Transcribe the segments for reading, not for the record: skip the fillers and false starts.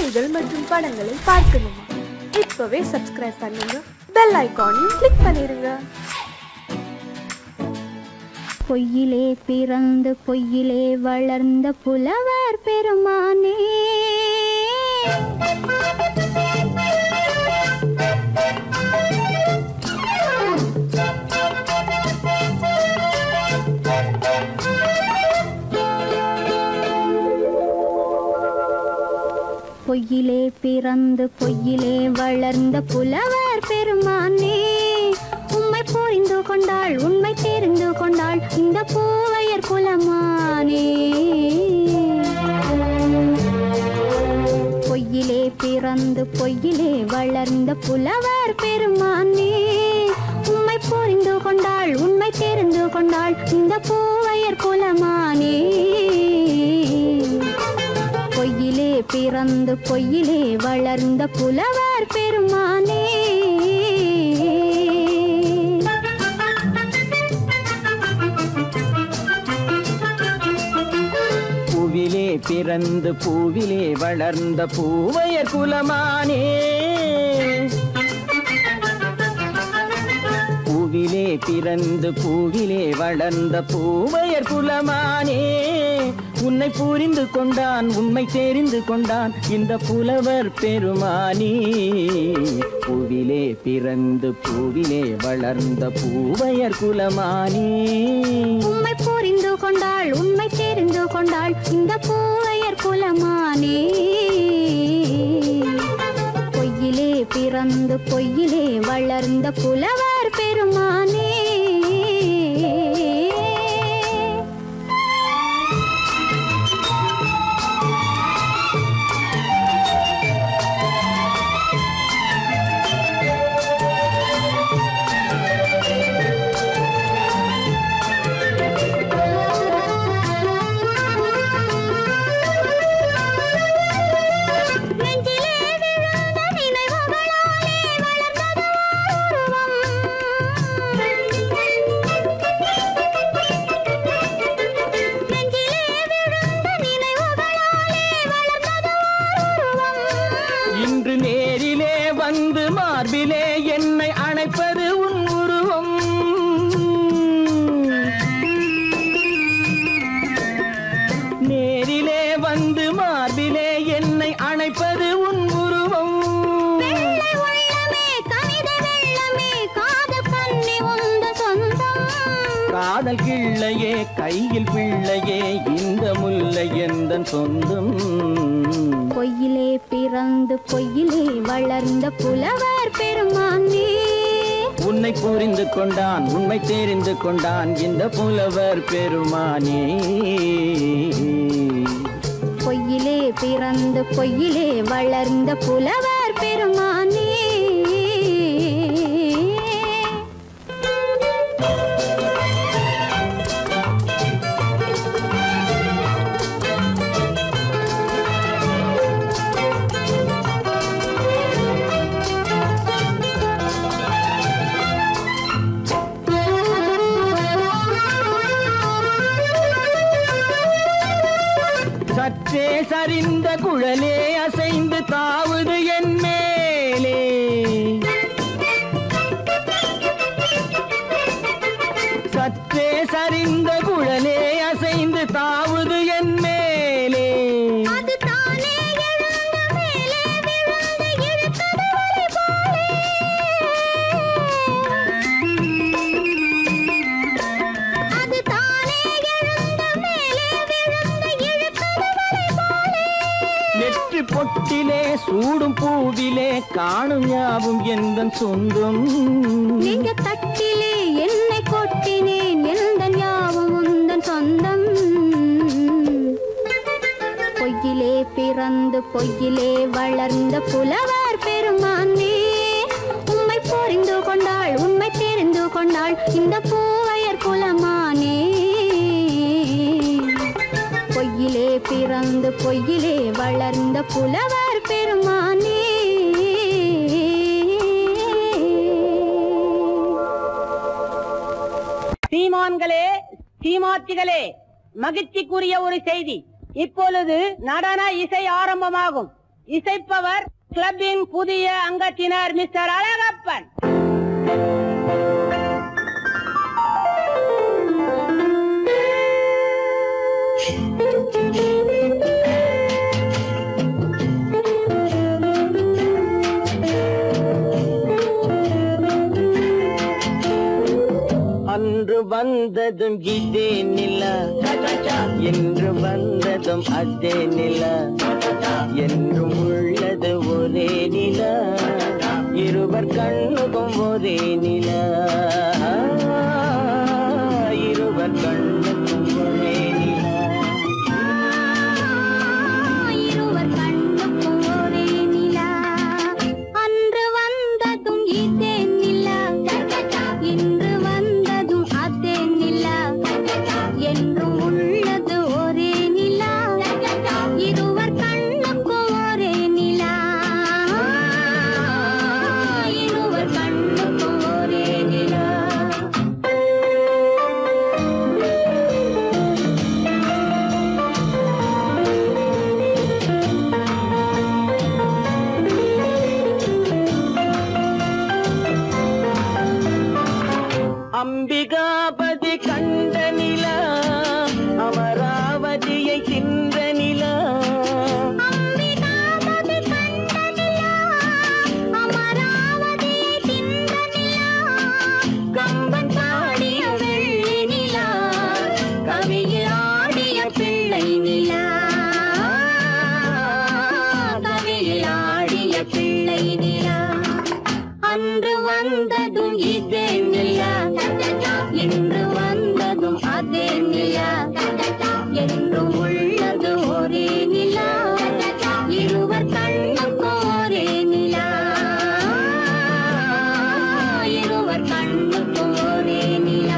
செய்திகள் மற்றும் படங்களை பார்க்கணுமா? இப்பவே சப்ஸ்கிரைப் பண்ணுங்க, பெல் ஐகானையும் கிளிக் பண்ணிருங்க. பொய்யிலே பிறந்து பொய்யிலே வளர்ந்த புலவர் பெருமானே, பொய்யிலே பிறந்து பொய்யிலே வளர்ந்த புலவர் பெருமானே, உம்மை புரிந்து கொண்டாள் உண்மை தெரிந்து கொண்டாள் இந்த பூவையர் குலமானே. பொய்யிலே பிறந்து பொய்யிலே வளர்ந்த புலவர் பெருமானே, உம்மை புரிந்து கொண்டாள் உண்மை தெரிந்து கொண்டாள் இந்த பூவையர் குலமானே. பொய்யிலே பிறந்து பொய்யிலே வளர்ந்த புலவர் பெருமானே. பூவிலே பிறந்து பூவிலே வளர்ந்த பூவையர் குலமானே, பூவிலே பிறந்து பூவிலே வளர்ந்த பூவையர் குலமானே, உன்னை புரிந்து கொண்டான் உண்மை தெரிந்து கொண்டான் இந்த புலவர் பெருமானே. பூவிலே பிறந்து பூவிலே வளர்ந்த பூவையர் குலமானே, உண்மை புரிந்து கொண்டாள் உண்மை தெரிந்து கொண்டாள் இந்த பூவையர் குலமானே. பொய்யிலே பிறந்து பொய்யிலே வளர்ந்த புலவர் பெருமானே. இன்று நேரிலே வந்து மார்பிலே என்னை அணைப்பது உன் உருவம், நேரிலே வந்து மார்பிலே என்னை அணைப்பது உன் உருவம். காதல் கிள்ளையே கையில் பிள்ளையே இந்த முல்லை எந்தன் சொந்தம். பொய்யிலே பிறந்து பொய்யிலே வளர்ந்த புலவர் பெருமானே, உன்னை புரிந்து கொண்டான் உண்மை தெரிந்து கொண்டான் இந்த புலவர் பெருமானே. பொய்யிலே பிறந்து பொய்யிலே வளர்ந்த புலவர் பெருமானே. சற்றே சரிந்த குழலே அசைந்து தாவுது என் மேலே, சற்றே சரிந்த குழலே அசைந்து தாவுது என் மேலே. நெற்றி பொட்டிலே சூடும் பூவிலே காணும் யாவும் எந்தன் சொந்தம். நீங்க தட்டிலே என்னை கொட்டினேன் எந்தன் யாவும் உந்தன் சொந்தம். பொய்யிலே பிறந்து பொய்யிலே வளர்ந்த புலவர் பெருமானே, உம்மை புரிந்து கொண்டாள் உண்மை தெரிந்து கொண்டாள் இந்த பூவையர் குலமானே. பொய்யிலே பிறந்து பொய்யிலே வளர்ந்த புலவர் பெருமானே. சீமான்களே சீமாத்திகளே, மகிழ்ச்சிக்குரிய ஒரு செய்தி. இப்பொழுது நடன இசை ஆரம்பமாகும். இசைப்பவர் கிளப்பின் புதிய அங்கத்தினர் மிஸ்டர் அழகப்பன். அன்று வந்ததும் இதே நிலா, என்று வந்ததும் அதே நிலா, என்றும் உள்ளது ஒரே நிலா, இருவர் கண்ணுக்கும் ஒரே நிலா, இருவர் கண்ணுக்கும் ஒரே நிலா, இருவர் கண்ணுக்கும் ஒரே நிலா. அன்று வந்ததும் இதே நிலா, இன்று வந்ததும் அதே நிலா, என்றும் உள்ளது ஒரே நிலா, இருவர் கண்ணுக்கும் ஒரே நிலா, இருவர் கண்ணுக்கும் ஒரே நிலா. அம்பிகாபதி கண்ட நிலா, அமராவதியை தின்ற நிலா, அம்பிகாபதி கண்ட நிலா, அமராவதியை தின்ற நிலா, கம்பன் பாடிய வெள்ளி நிலா, கவியில் ஆடிய பிள்ளை நிலா, கவியில் ஆடிய பிள்ளை நிலா. அன்று வந்ததும் இதே நிலா, இன்று வந்ததும் அதே நிலா, என்றும் உள்ளது ஒரே நிலா, இருவர் கண்ணுக்கும் ஒரே நிலா, இருவர் கண்ணுக்கும் ஒரே நிலா.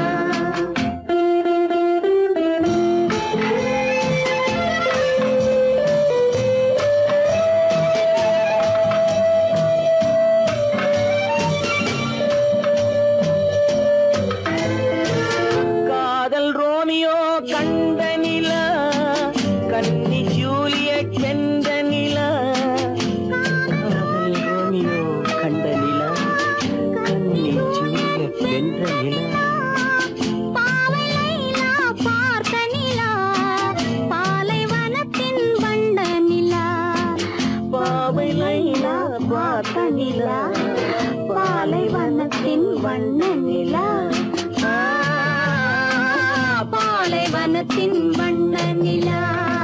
காதல் ரோமியோ கண்ட நிலா, கன்னி ஜூலியட் வென்ற நிலா, காதல் ரோமியோ கண்ட நிலா, கன்னி ஜூலியட் வென்ற நிலா, பாவை லைலா பார்த்த நிலா, பாலைவனத்தின் வண்ண நிலா, பாவை லைலா பார்த்த நிலா, பாலைவனத்தின் வண்ண நிலா, பாலைவனத்தின் வண்ண நிலா.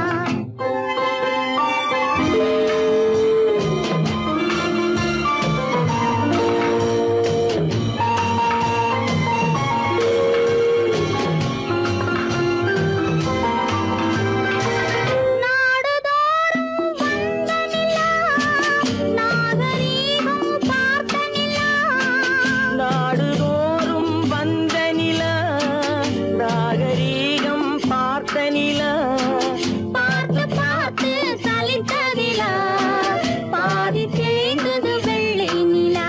நாடுதோறும் வந்த நிலா, நாகரீகம் பார்த்த நிலா, நாடுதோறும் வந்த நிலா, நாகரீகம் பார்த்த நிலா, பார்த்து பார்த்து சலித்த நிலா, பாதி தேய்ந்தது வெள்ளை நிலா,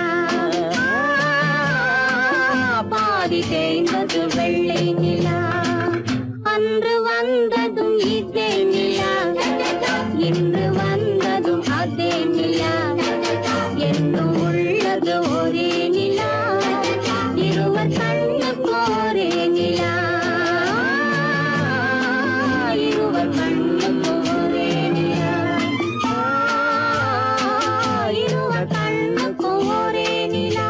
பாதி தேய்ந்தது வெள்ளை நிலா. அன்று வந்ததும் இதே நிலா, இன்று வந்ததும் அதே நிலா, என்றும் உள்ளது ஒரே நிலா, இருவர் கண்ணுக்கும் ஒரே நிலா, இருவர் கண்ணுக்கும் ஒரே நிலா, இருவர் கண்ணுக்கும் ஒரே நிலா.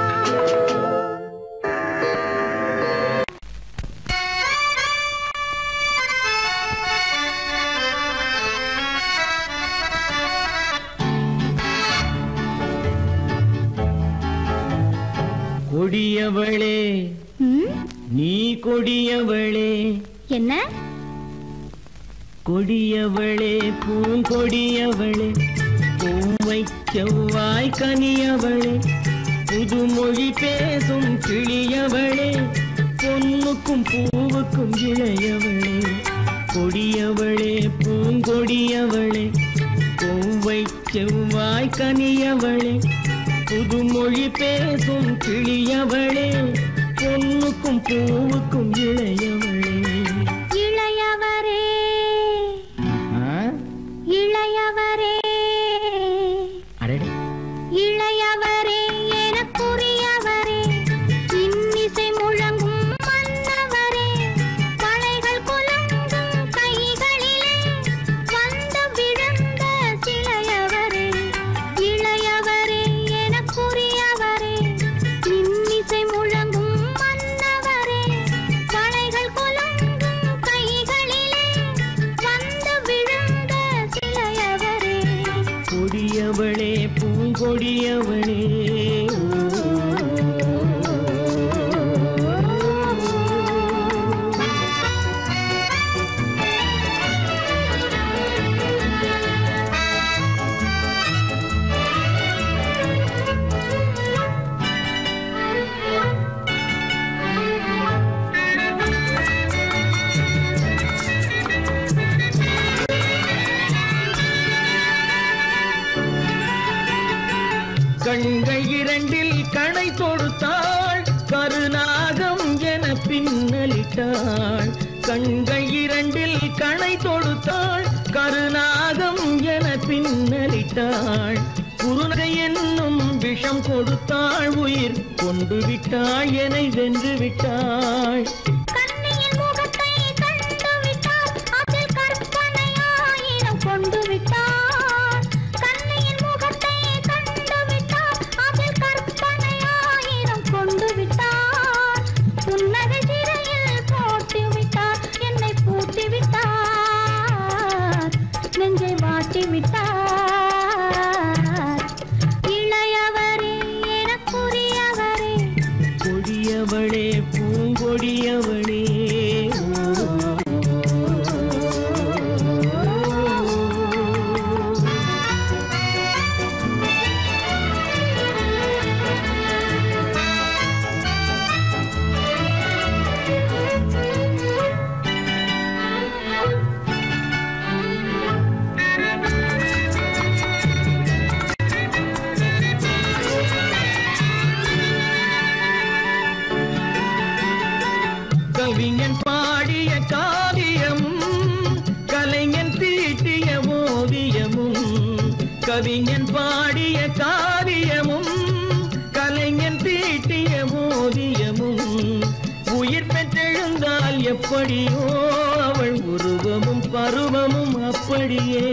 கொடியவளே நீ கொடியவளே, என்ன கொடியவளே பூங்கொடியவளே, பூவை செவ்வாய் கனியவளே, புதுமொழி பேசும் கிளியவளே, பொன்னுக்கும் பூவுக்கும் இளையவளே, கொடியவளே பூங்கொடியவளே, பூவை செவ்வாய் கனியவளே, புதுமொழி பேசும் கிளியவளே, பொன்னுக்கும் பூவுக்கும் இளையவளே. இளையவரே, இளையவரே, கொடியவளே பூங்கொடியவளே கண்கள் இரண்டில் கணை தொடுத்தாள் கருநாகம் என பின்னலிட்டாள் கண்கள் இரண்டில் கணை தொடுத்தாள் கருநாகம் என பின்னலிட்டாள் குருநகை என்னும் விஷம் கொடுத்தாள் உயிர் கொண்டு விட்டாள் என்னை வென்று விட்டாள் கண்ணியின் முகத்தை கண்டு விட்டாள் அதில் கற்பனை ஆயிரம் கொண்டு விட்டாள் இளையவரே எனக்குரியவரே கொடியவளே பூங்கொடியவளே கவிஞன் பாடிய காவியமும் கலைஞன் தீட்டிய ஓவியமும் கவிஞன் பாடிய காவியமும் கலைஞன் தீட்டிய ஓவியமும் உயிர் பெற்றெழுந்தால் எப்படியோ அவள் உருவமும் பருவமும் அப்படியே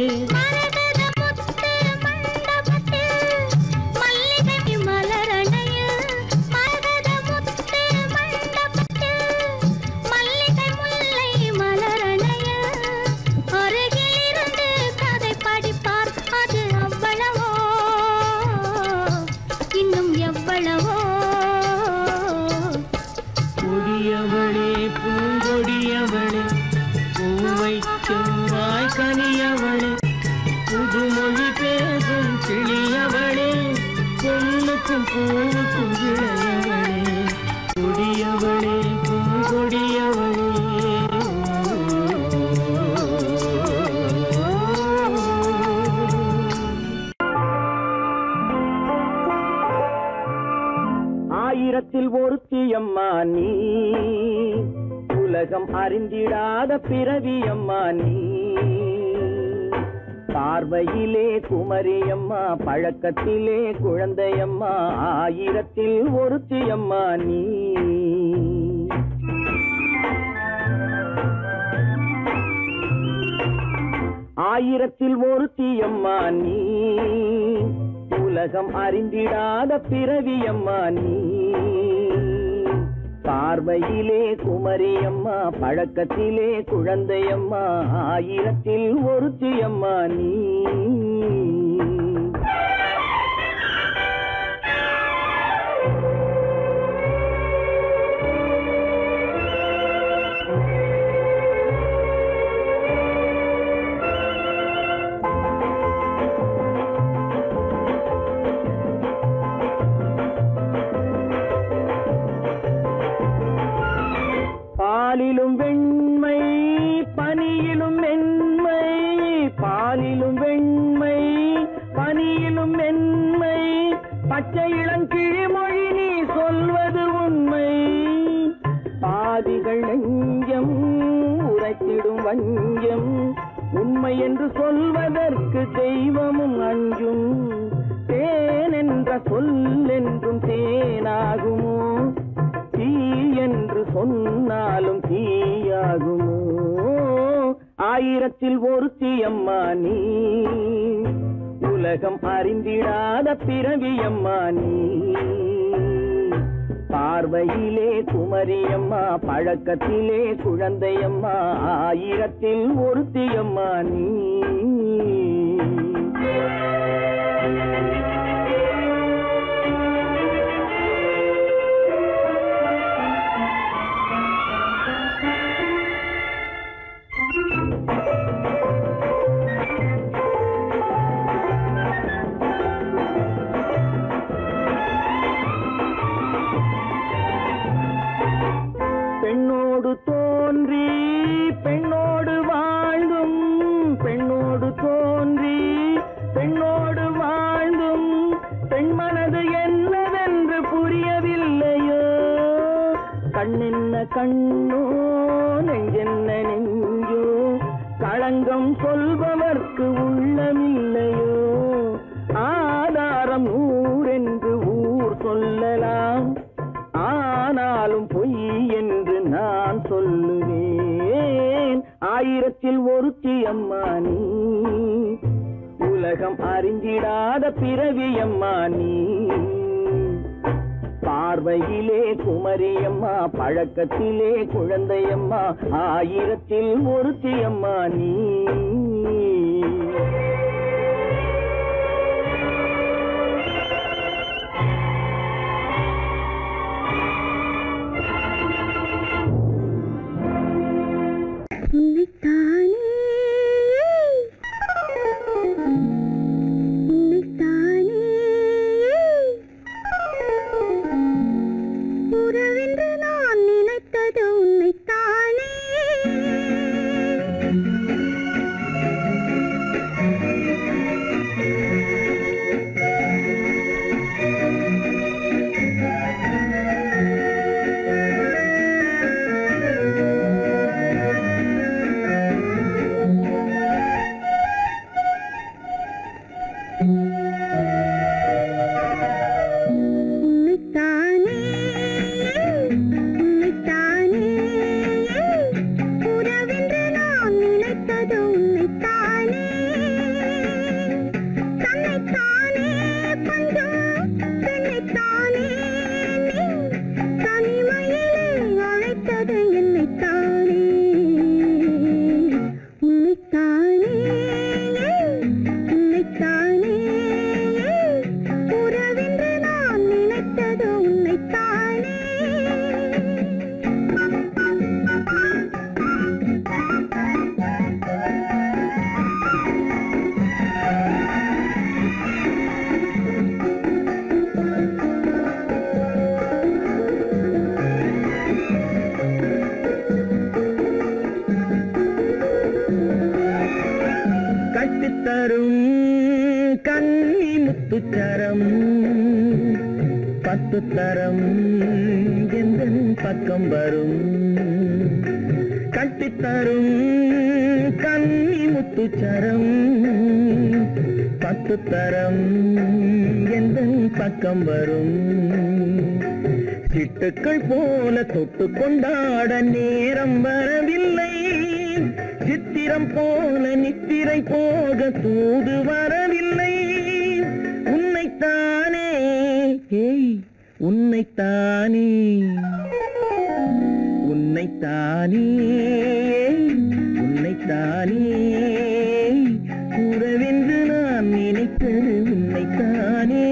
கொடியவளே பூங்கொடியவளே பூவை செவ்வாய் கனியவளே புதுமொழி பேசும் கிளியவளே பொண்ணுக்கும் பூவுக்கும் இளையவளே கொடியவளே பூங்கொடியவளே ஆயிரத்தில் ஒருத்தியம்மா நீ உலகம் அறிந்திடாத பிறவியம்மா நீ பார்வையிலே குமரியம்மா பழக்கத்திலே குழந்தையம்மா ஆயிரத்தில் ஒருத்தியம்மா நீ ஆயிரத்தில் ஒருத்தியம்மா நீ உலகம் அறிந்திடாத பிறவியம்மா நீ பார்வையிலே குமரியம்மா பழக்கத்திலே குழந்தையம்மா ஆயிரத்தில் ஒருத்தியம்மா நீ பாலிலும் வெண்மை பனியிலும் மென்மை பாலிலும் வெண்மை பனியிலும் மென்மை பச்சை இளங்கிழிமொழி நீ சொல்வது உண்மை பாதிகள் நெஞ்சம் உரைத்திடும் வஞ்சம் உண்மை என்று சொல்வதற்கு தெய்வமும் அஞ்சும் தேன் என்ற சொல் என்றும் தேனாகுமோ தீ என்று சொன்னாலும் தீயாகுமோ ஆயிரத்தில் ஒருத்தியம்மா நீ உலகம் அறிந்திடாத பிறவியம்மா நீ பார்வையிலே குமரியம்மா பழக்கத்திலே குழந்தையம்மா ஆயிரத்தில் ஒருத்தியம்மா நீ கண்ணோ நெஞ்சென்ன நெஞ்சோ களங்கம் சொல்பவர்க்கு உள்ளமில்லையோ ஆதாரம் ஊரென்று ஊர் சொல்லலாம் ஆனாலும் பொய் என்று நான் சொல்லுவேன் ஆயிரத்தில் ஒருத்தி அம்மா நீ உலகம் அறிந்திடாத பிறவி அம்மா நீ பார்வையிலே குமரியம்மா பழக்கத்திலே குழந்தையம்மா ஆயிரத்தில் ஒருத்தி அம்மா நீ தரம் எந்தன் பக்கம் வரும் கட்டித்தரும் கன்னி முத்துச்சரம் 10 தரம் எந்தன் பக்கம் வரும் சிட்டுக்கள் போல தொட்டு கொண்டாட நேரம் வரவில்லை சித்திரம் போல நித்திரை போக தூது வரவில்லை உன்னைத்தானே உன்னைத்தானே உன்னைத்தானே உன்னைத்தானே கூறவென்று நான் நினைத்தது உன்னைத்தானே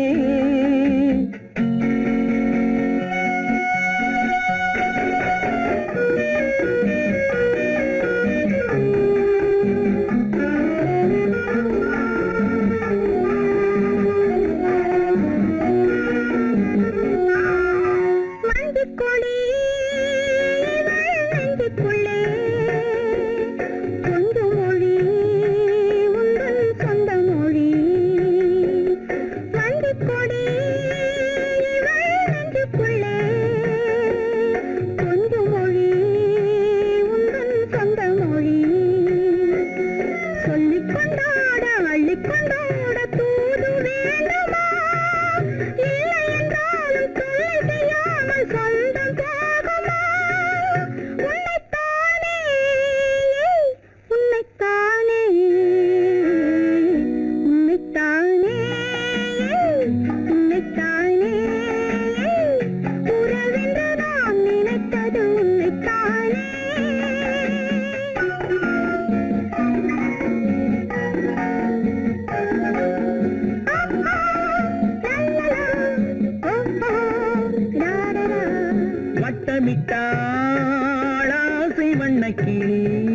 வட்டமிட்டாளாசை வண்ணக்கிளி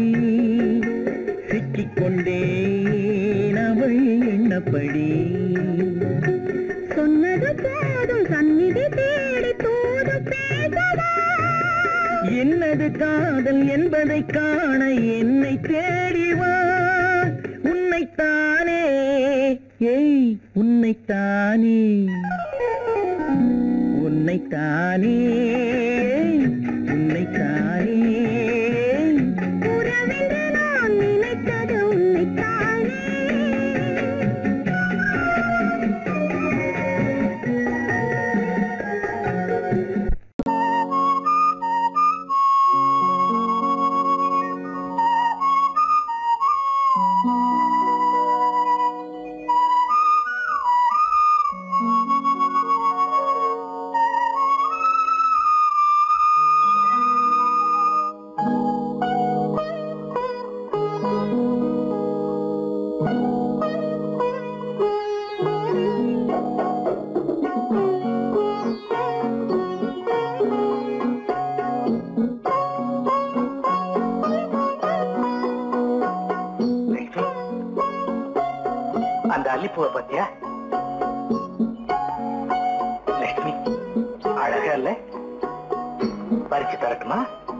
சிக்கிக்கொண்டேன் அவள் எண்ணப்படி சொன்னது போதும் சந்நிதி தேடி தூது பேசவா என்னது காதல் என்பதை காண என்னை தேடிவா உன்னைத்தானே உன்னைத்தானே உன்னைத்தானே உன்னைத்தானே மல்லிப்பூவை பத்தியா? லட்சுமி அழகா இல்ல? பறிச்சு தரட்டுமா?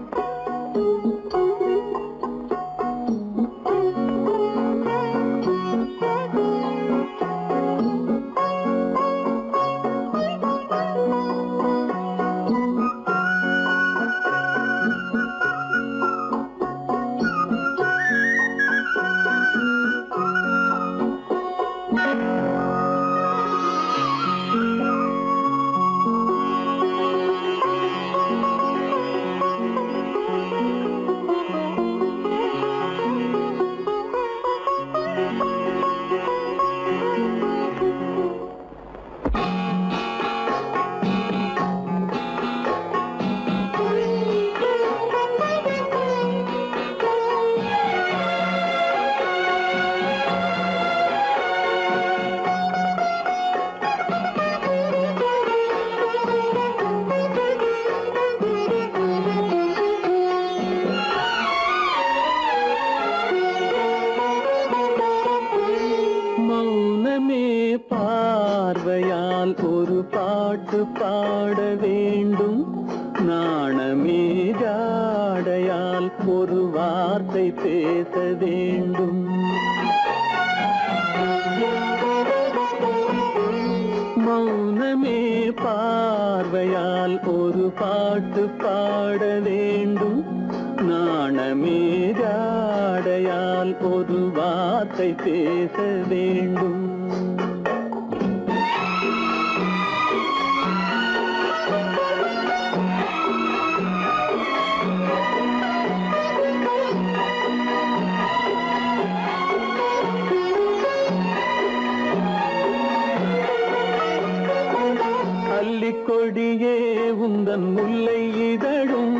கொடியே உந்தன் முல்லை இதழும்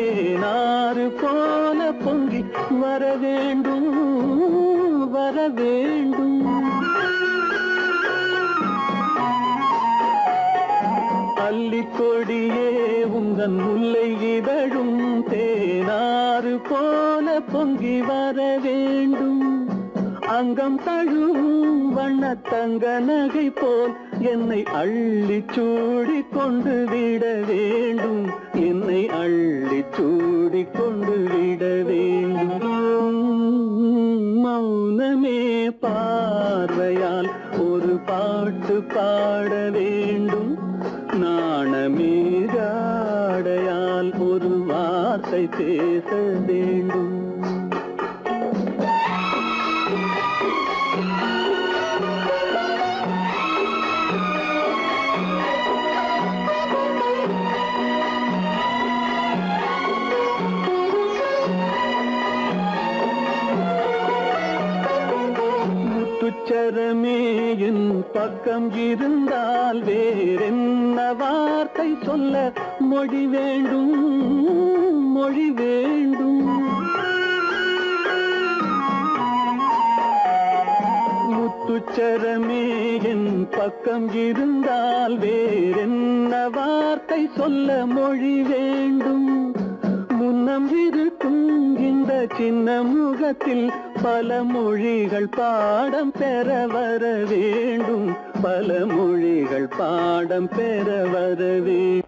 தேனாறு போல பொங்கி வர வேண்டும் வர வேண்டும். அல்லிக்கொடியே உந்தன் முல்லை இதழும் தேனாறு போல பொங்கி வர வேண்டும். அங்கம் தழுவும் வண்ணத்தங்க நகை போல் என்னை அள்ளி சூடி கொண்டு விட வேண்டும். என்னை அள்ளி சூடி கொண்டு விட வேண்டும். மௌனமே பார்வையால் ஒரு பாட்டு பாட வேண்டும். நாணமே ஜாடையால் ஒரு வார்த்தை பேச வேண்டும். முத்துச்சரமே என் பக்கம் இருந்தால் வேறென்ன வார்த்தை சொல்ல மொழி வேண்டும் மொழி வேண்டும். முத்துச்சரமே என் பக்கம் இருந்தால் வேறென்ன வார்த்தை சொல்ல மொழி வேண்டும். முன்னம் இருக்கும் இந்த சின்ன முகத்தில் பல மொழிகள் பாடம் பெற வர வேண்டும். பல மொழிகள் பாடம் பெற வர வேண்டும்.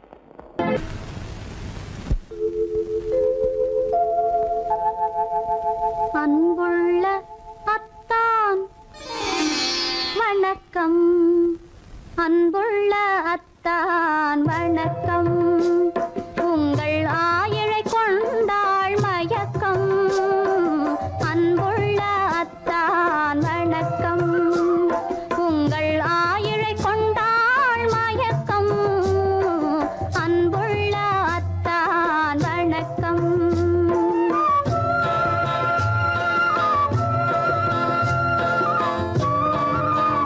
அன்புள்ள அத்தான் வணக்கம். அன்புள்ள அத்தான் வணக்கம். உங்கள் ஆயிழை கொண்டாள் மயக்கம். அன்புள்ள அத்தான் வணக்கம். உங்கள் ஆயிழை கொண்டாள் மயக்கம். அன்புள்ள அத்தான் வணக்கம்.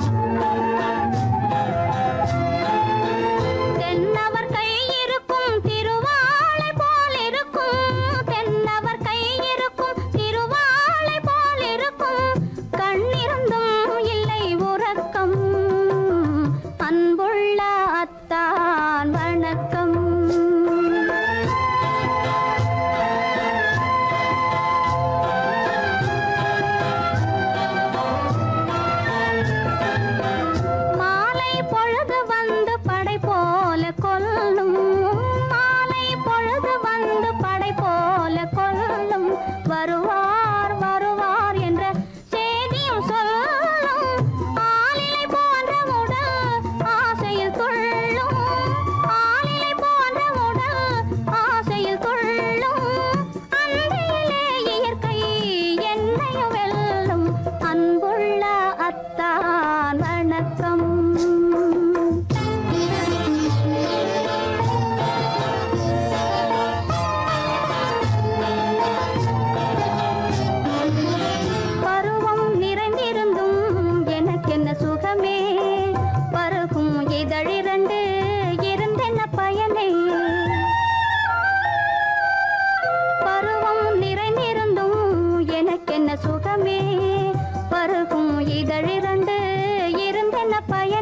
தென்னவர் கை இருக்கும்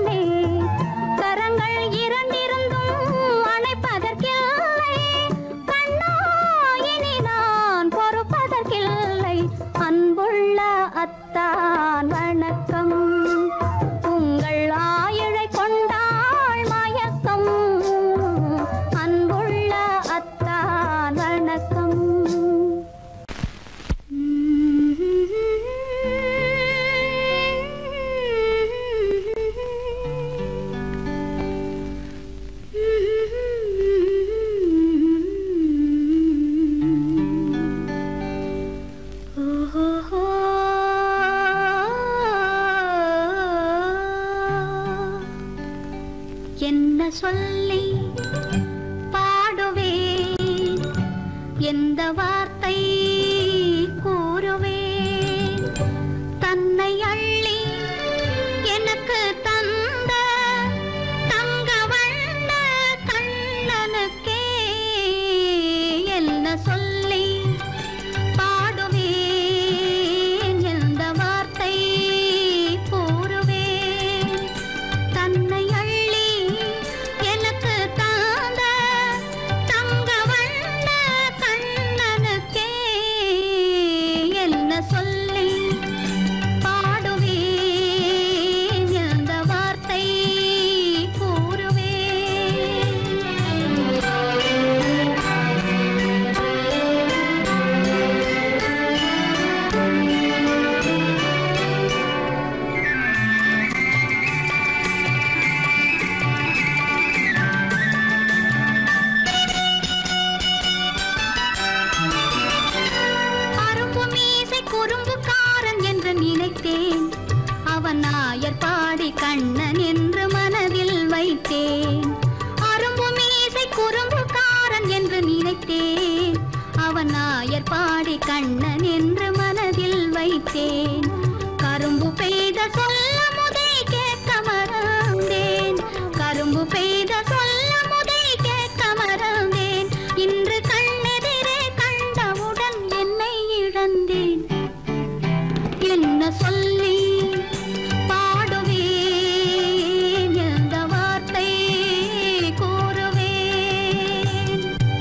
கண்ணே கரங்கள் இரண்டிருந்தும் அணைப்பதற்கில்லை கண்ணா இனி நான் பொறுப்பதற்கில்லை அன்புள்ள அத்தான் வணக்கம் உங்கள் ஆயிழை கொண்டாள் மயக்கம் அன்புள்ள அத்தான் வணக்கம் என்ன சொல்லி பாடுவேன் எந்த வார்த்தை கூறுவேன் தன்னை அள்ளி எனக்கு தந்த தங்க வண்ண கண்ணனுக்கே என்ன சொல்லி பாடுவேன் எந்த வார்த்தை கூறுவேன் தன்னை அள்ளி எனக்கு தந்த தங்க வண்ண கண்ணனுக்கே என்ன சொல்லி பாடுவேன் எந்த வார்த்தை குறும்புக்காரன் என்று நினைத்தேன் அவன் நாயர் பாடி கண்ணன் என்று மனதில் வைத்தேன் அரும்பு மீசை குறும்புக்காரன் என்று நினைத்தேன் அவன் நாயர் பாடி கண்ணன் என்று மனதில் வைத்தேன் கரும்பு பெய்த சொல்ல முதை கேட்க மறந்தேன் கரும்பு பெய்த சொல்ல முதை கேட்க மறந்தேன் இன்று கண்ணெதிரே கண்டவுடன் என்னை இழந்தேன் என்ன சொல்லி பாடுவேன் எந்த வார்த்தை கூறுவேன்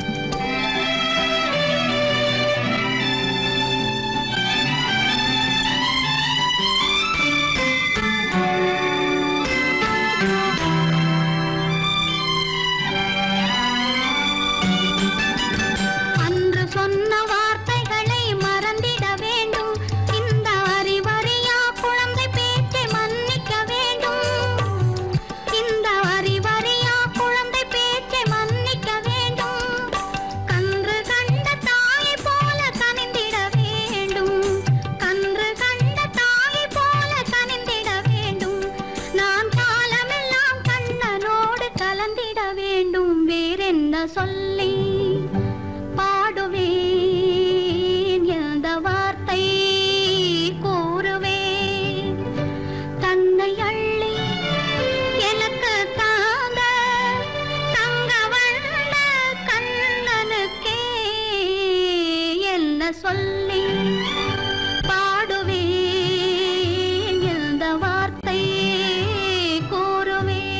அன்று சொன்ன வார்த்தைகளை மறந்திட வேண்டும் இந்த அறிவறியா குழந்தை பேச்சை மன்னிக்க வேண்டும் இந்த அறிவறியா குழந்தை பேச்சை மன்னிக்க வேண்டும் கன்று கண்ட தாயை போல கனிந்திட வேண்டும் கன்று கண்ட தாயை போல கனிந்திட வேண்டும் நான் காலமெல்லாம் கண்ணனோடு கலந்திட வேண்டும் வேறென்ன சொல்லி பாடுவேன் எந்த வார்த்தை கூறுவேன் தன்னை அள்ளி எனக்கு தாந்த தங்க வண்ண கண்ணனுக்கே என்ன சொல்லி பாடுவேன் எந்த வார்த்தை கூறுவேன்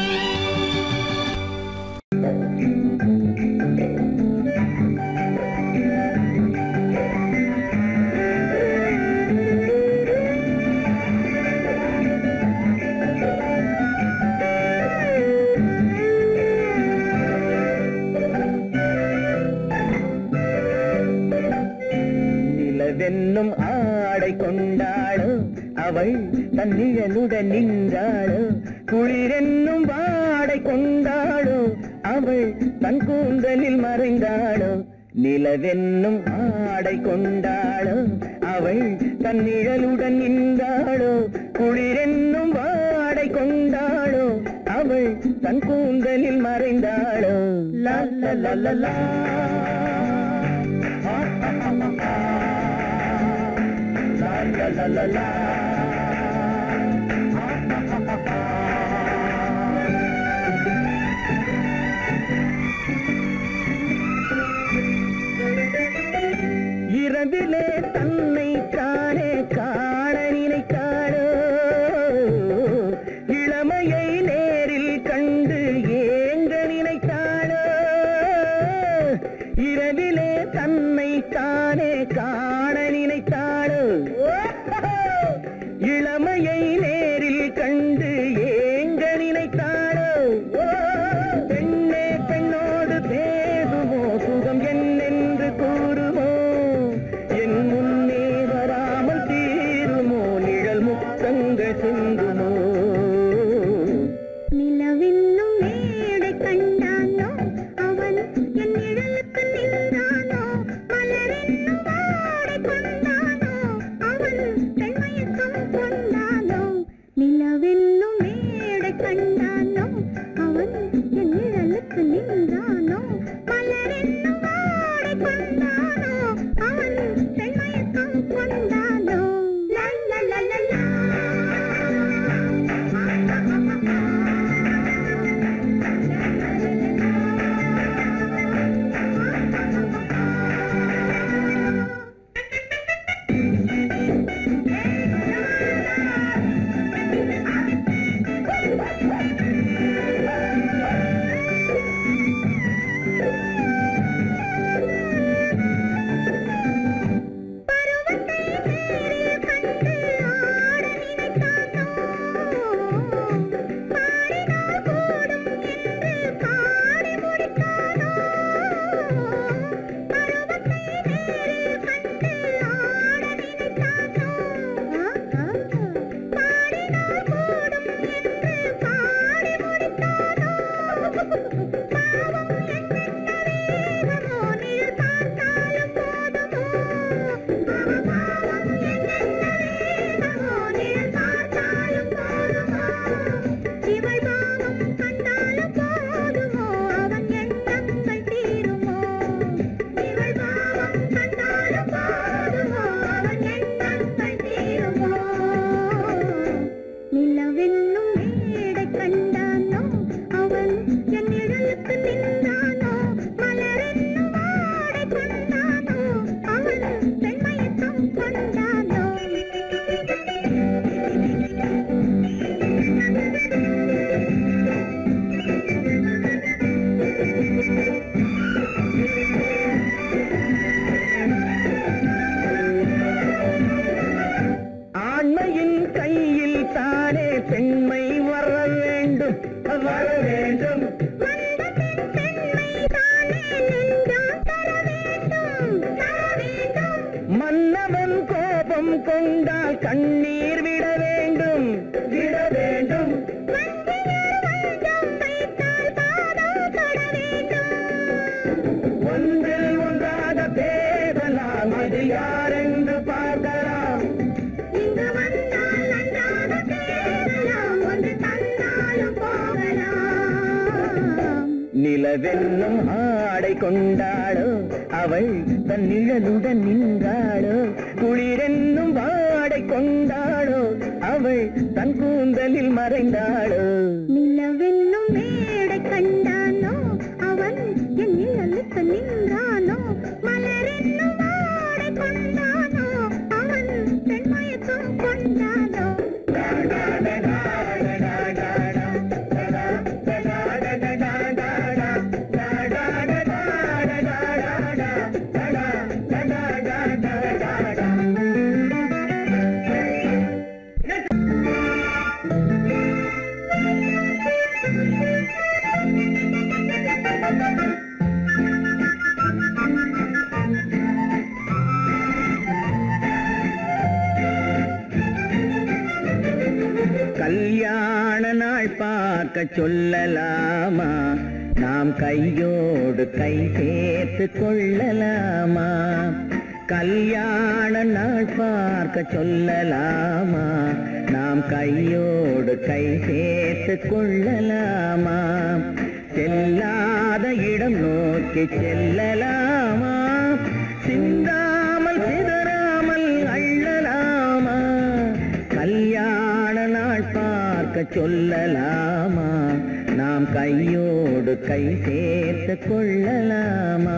நிலவென்னும் ஆடை கொண்டாளோ அவள் தன் நிழலுடன் நின்றாளோ குளிரென்னும் வாடை கொண்டாளோ அவள் தன் கூந்தலில் மறைந்தாளோ நிலவென்னும் ஆடை கொண்டாளோ அவள் தன் நிழலுடன் நின்றாளோ குளிரென்னும் வாடை கொண்டாளோ அவள் தன் கூந்தலில் மறைந்தாளோ லா லா லா லா லா la la la la இரவிலே தன்னை காண நினைத்தாளோ இளமையை இளமையை நேரில் கண்டு ஏங்க நினைத்தாளோ இரவிலே தன்னை தானே காண நினைத்தாளோ இளமையை நேரில் கண்டு ஏங்க நினைத்தாளோ பெண்ணே பெண்ணோடு பேசுமோ சுகம் என்னென்று கூறுமோ என் முன்னே வராமல் தீருமோ நிழல் முத்தங்கள் சிந்துமோ நிலவென்னும் மேடை கண்டானோ அவன் என் நிழலுக்கு நின்றானோ மலரென்னும் வாடை கொண்டானோ அவன் பெண்மயக்கம் கொண்டானோ நிலவென்னும் மேடை கண்டானோ அவன் என் நிழலுக்கு நின்றானோ மலரென்னும் வாடை கொண்டானோ அவன் பெண்மயக்கம் கொண்டானோ லா லா லா லா லா. ஆண்மையின் கையில் தானே பெண்மை வர வேண்டும் வர வேண்டும் மன்னவன் கோபம் கொண்டால் கண்ணீர் விட வேண்டும் விட வேண்டும் ஒன்றில் ஒன்றாக பேசலாம் அது யாரென்று பார்க்கலாம் நிலவென்னும் ஆடை கொண்டாளோ அவள் தன் நிழலுடன் நின்றாளோ குளிரென்னும் வாடை கொண்டாளோ அவள் தன் கூந்தலில் மறைந்தாளோ நிலவென்னும் மேடை கண்டானோ அவன் என் நிழலுக்கு நின்றானோ மலரென்னும் வாடை கொண்டானோ அவன் பெண்மயக்கம் கொண்டானோ கல்யாண நாள் பார்க்க சொல்லலாமா நாம் கையோடு கை சேர்த்து கொள்ளலாமா கல்யாண நாள் பார்க்க சொல்லலாமா நாம் கையோடு கை சேர்த்து கொள்ளலாமா செல்லாத இடம் நோக்கி செல்லலாமா சிந்தாமல் சிதறாமல் அள்ளலாமா கல்யாண நாள் பார்க்க சொல்லலாமா நாம் கையோடு கை சேர்த்து கொள்ளலாமா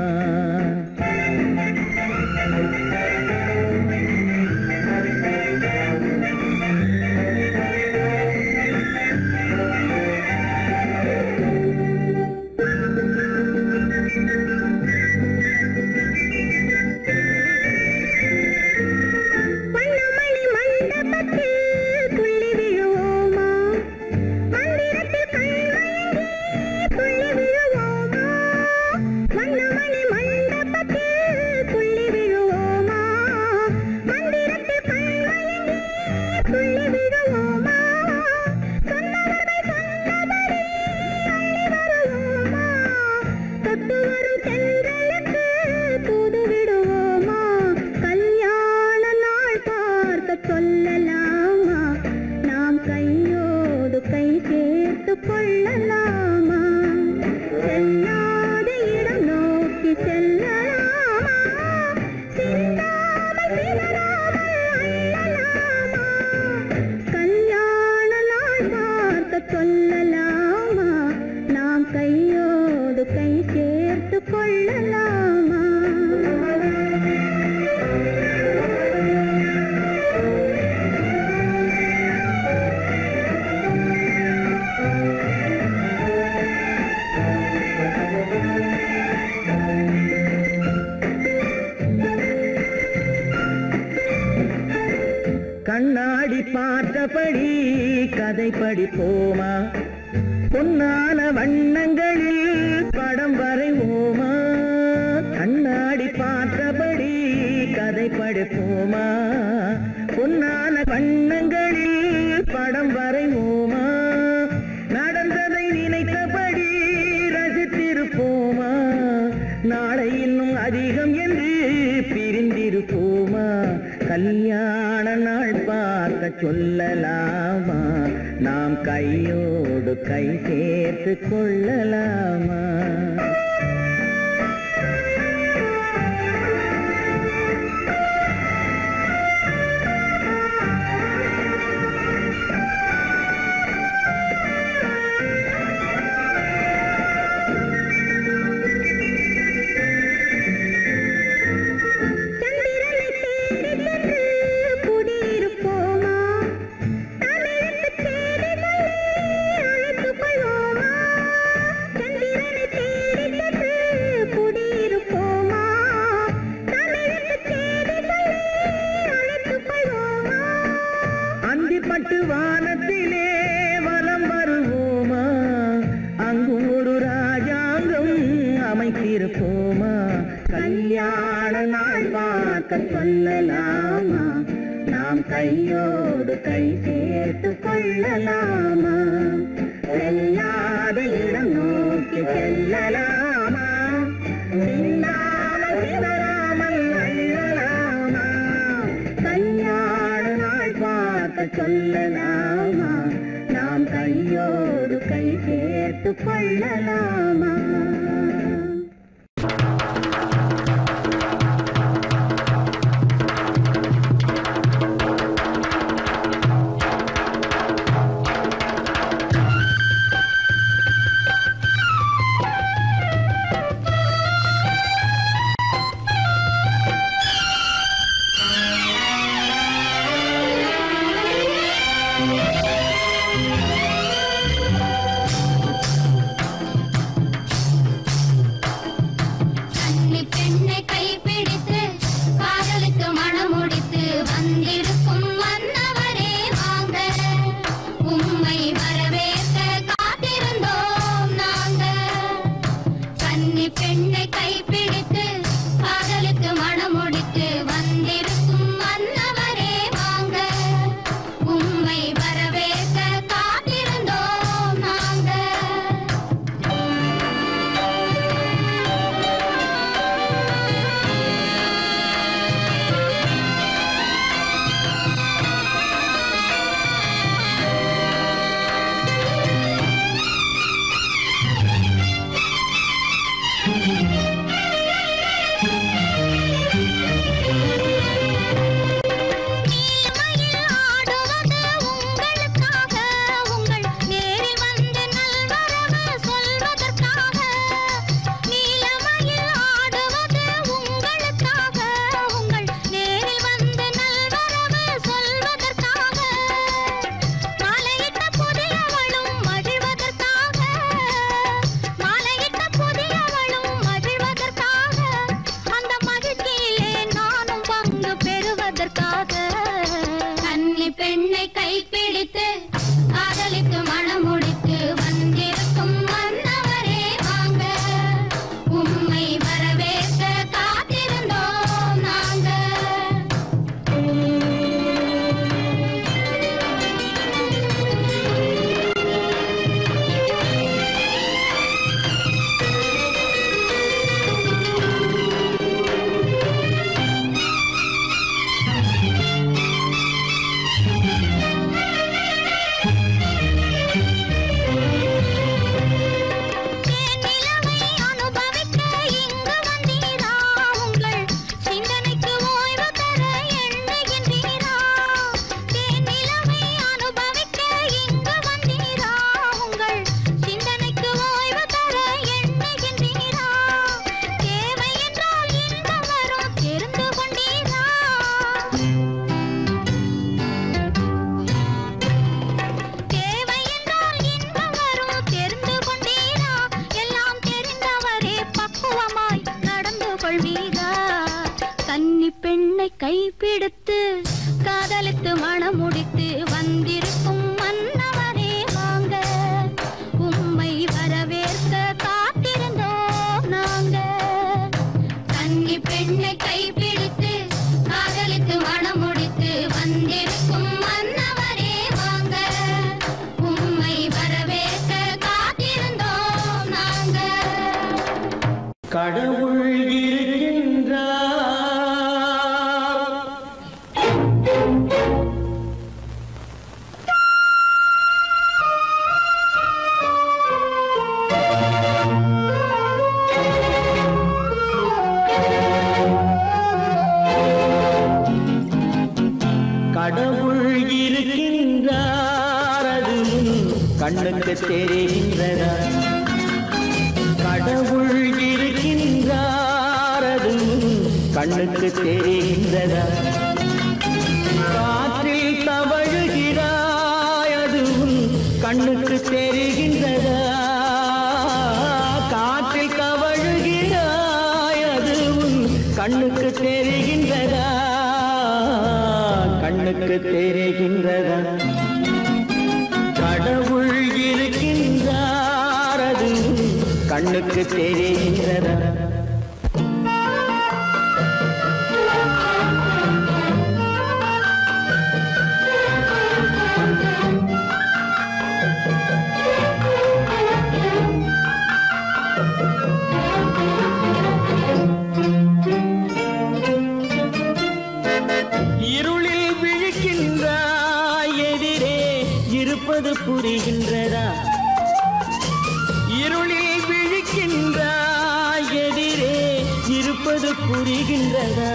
சேர்த்து கொள்ளலாமா செல்லாத இடம் நோக்கி செல்லலாமா சிந்தாமல் சிதறாமல் அள்ளலாமா கல்யாண நாள் பார்க்க சொல்லலாமா நாம் கையோடு கை சேர்த்து கொள்ளலாமா கண்ணாடி பார்த்தபடி கதை படிப்போமா பொன்னான வண்ணங்களில் படம் வரைவோமா கண்ணாடி பார்த்தபடி கதை படிப்போமா பொன்னான வண்ணங்களில் படம் வரைவோமா நடந்ததை நினைத்தபடி ரசித்திருப்போமா நாளை இன்னும் அதிகம் என்று பிரிந்திருப்போமா கல்யாண நாள் பார்க்க சொல்லலாமா நாம் கையோடு கை சேர்த்து கொள்ளலாமா பட்டு வானத்திலே வலம் வருவோமா அங்கும் ஒரு ராஜாங்கம் அமைத்திருப்போமா கல்யாண நாள் பார்க்க சொல்லலாமா நாம் கையோடு கை சேர்த்து கொள்ளலாமா செல்லாத இடம் நோக்கி செல்லலாமா சிந்தாமல் சிதறாமல் அள்ளலாமா கல்யாண நாள் பார்க்க சொல்லலாமா நாம் கையோடு கை சேர்த்து கொள்ளலாமா கைப்பிடித்து காதலித்து மனம் முடித்து வந்திருக்கும் மன்னவரே வாங்க, உம்மை வரவேற்க காத்திருந்தோம் நாங்க. கன்னி பெண்ணை கைப்பிடித்து காதலித்து மனம் முடித்து வந்திருக்கும் மன்னவரே வாங்க, உம்மை வரவேற்க காத்திருந்தோம் நாங்க. கடவுள் இருக்கின்றார். கடவுள் இருக்கின்றார், அது கண்ணுக்கு தெரிகின்றதா? கடவுள் இருக்கின்றார், அது கண்ணுக்கு தெரிகின்றதா? காற்றில் தவழுகிறாய், அது கண்ணுக்கு தெரிகின்றதா? காற்றில் தவழுகிறாய், அது கண்ணுக்கு தெரிகின்றதா? கண்ணுக்கு தெரிகின்றதா? கடவுள் இருக்கின்றார், அது கண்ணுக்கு தெரிகின்றதா? இருளில் விழிக்கின்றாய், எதிரே இருப்பது புரிகின்றதா? இருளில் விழிக்கின்றாய், எதிரே இருப்பது புரிகின்றதா?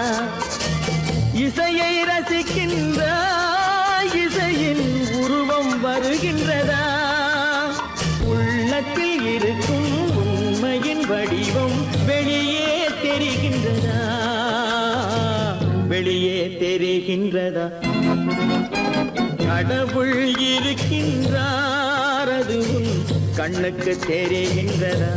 இசையை ரசிக்கின்றாய், இசையின் உருவம் வருகின்றதா? உள்ளத்தில் இருக்கும் உண்மையின் வடிவம் வெளியே தெரிகின்றதா? வெளியே தெரிகின்றதா? கடவுள் இருக்கின்றார், அது கண்ணுக்கு தெரிகின்றதா?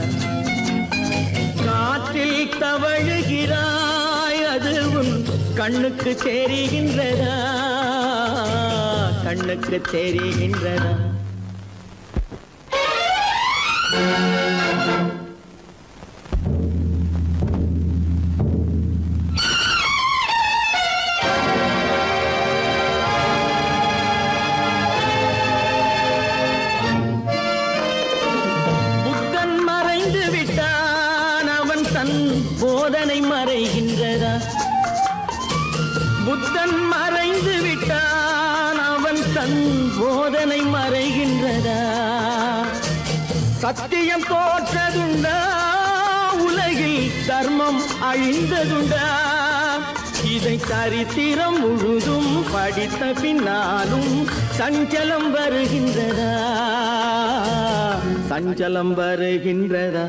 காற்றில் தவழுகிறாய், அது கண்ணுக்கு தெரிகின்றதா? கண்ணுக்கு தெரிகின்றதா? புத்தன் மறைந்து விட்டான், அவன் தன் போதனை மறைகின்றதா? புத்தன் மறைந்து விட்டான், அவன் தன் போதனை மறைகின்றதா? சத்தியம் தோற்றதுண்டா? உலகில் தர்மம் அழிந்ததுண்டா? இதை சரித்திரம் முழுதும் படித்த பின்னாலும் சஞ்சலம் வருகின்றதா? சஞ்சலம் வருகின்றதா?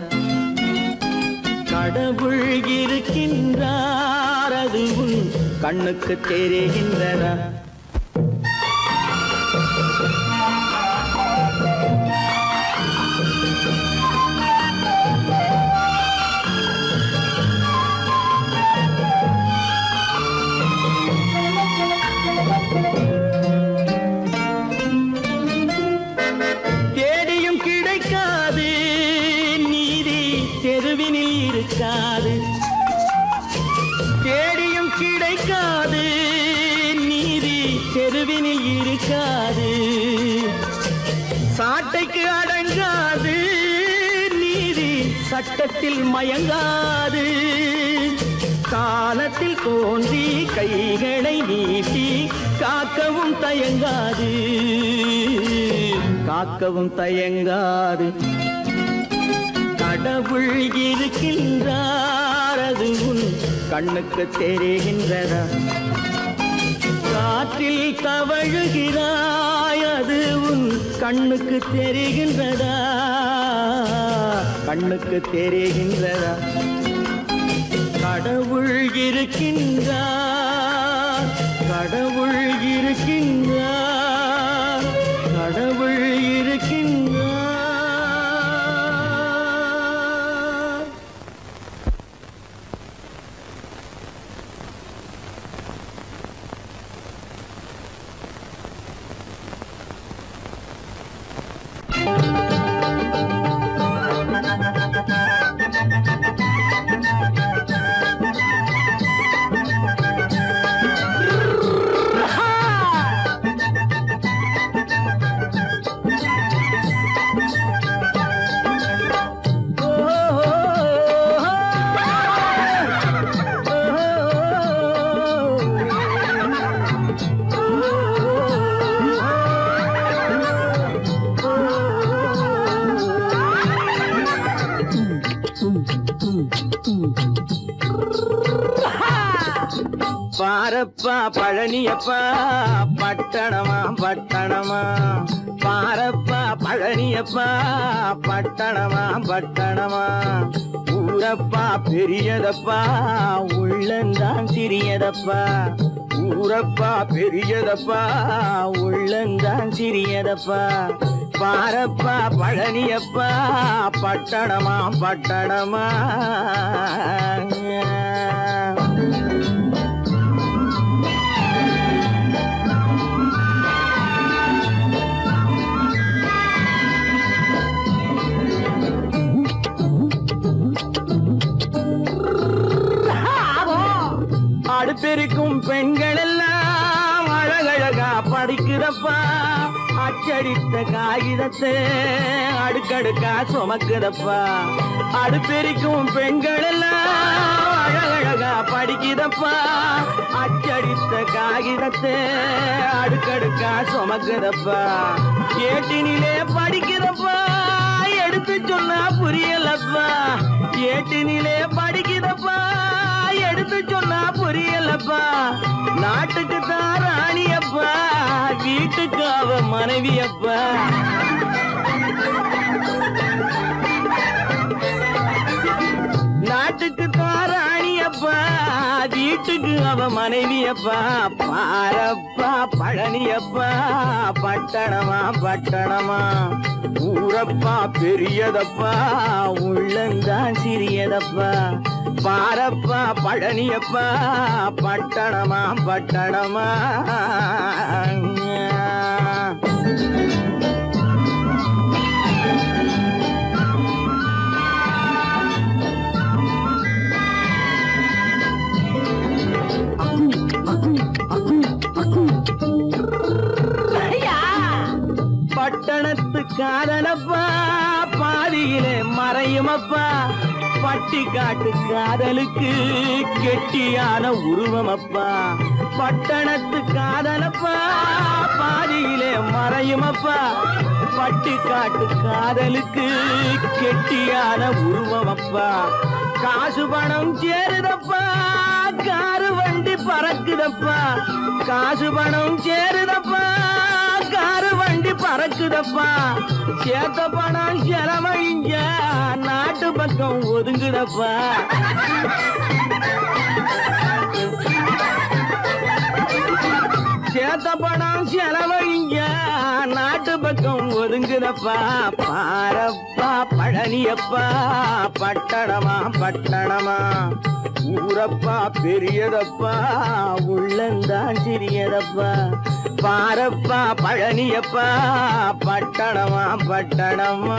கடவுள் இருக்கின்றார், அது கண்ணுக்கு தெரிகின்றதா? தேடியும் கிடைக்காது நீதி, தெருவினில் இருக்காது. தேடியும் கிடைக்காது நீதி, தெருவினில் இருக்காது. சாட்டைக்கு அடங்காது நீதி, சட்டத்தில் மயங்காது. காலத்தில் தோன்றி கைகளை நீட்டி காக்கவும் தயங்காது, காக்கவும் தயங்காது. கடவுள் இருக்கின்றார், அது கண்ணுக்கு தெரிகின்றதா? காற்றில் தவழுகிறாய், அது கண்ணுக்கு தெரிகின்றதா? கண்ணுக்கு தெரிகின்றதா? கடவுள் இருக்கின்றார், கடவுள் இருக்கின்றார், கடவுள் இருக்கின்றார். பாரப்பா பழனியப்பா பட்டணமா பட்டணமா பாரப்பா பழனியப்பா பட்டணமா பட்டணமா ஊரப்பா பெரியதப்பா உள்ளந்தான் சிறியதப்பா ஊரப்பா பெரியதப்பா உள்ளந்தான் சிறியதப்பா பாரப்பா பழனியப்பா பட்டணமா பட்டணமா அடுப்பெருக்கும் பெண்கள் எல்லாம் அழகழகா படிக்கிறப்பா அச்சடித்த காகிதத்தை அடுக்கடுக்கா சுமக்குதப்பா அடுப்பெருக்கும் பெண்கள் எல்லாம் அழகழகா படிக்கிறப்பா அச்சடித்த காகிதத்தை அடுக்கடுக்கா சுமக்குதப்பா ஏட்டினிலே படிக்கிறப்பா எடுத்து சொன்னா புரியலப்பா ஏட்டினிலே படிக்கிறப்பா எடுத்து சொன்னா புரியலப்பா நாட்டுக்கு தான் ராணியப்பா வீட்டுக்கு அவ மனைவியப்பா நாட்டுக்கு தான் ராணியப்பா வீட்டுக்கு அவ மனைவியப்பா பாரப்பா பழனியப்பா பட்டணமா பட்டணமா ஊரப்பா பெரியதப்பா உள்ளந்தான் சிறியதப்பா பாரப்பா பழனியப்பா பட்டணமா பட்டணமா பட்டணத்து காதலப்பா பாதியிலே மறையுமப்பா பட்டி காட்டு காதலுக்கு கெட்டியான உருவமப்பா பட்டணத்து காதலப்பா பாதியிலே மறையுமப்பா பட்டி காட்டு காதலுக்கு கெட்டியான உருவமப்பா காசு பணம் சேருதப்பா காரு வண்டி பறக்குதப்பா காசு பணம் சேருதப்பா காரு வண்டி பறக்குதப்பா சேத்த பணம் செலவழிஞ்ச நாட்டு பக்கம் ஒதுங்குதப்பா சேத்த பணம் செலவழிஞ்ச நாட்டு பக்கம் ஒதுங்குதப்பா பாரப்பா பழனியப்பா பட்டணமா பட்டணமா ஊரப்பா பெரியதப்பா உள்ளந்தான் சிறியதப்பா பாரப்பா பழனியப்பா பட்டணமா பட்டணமா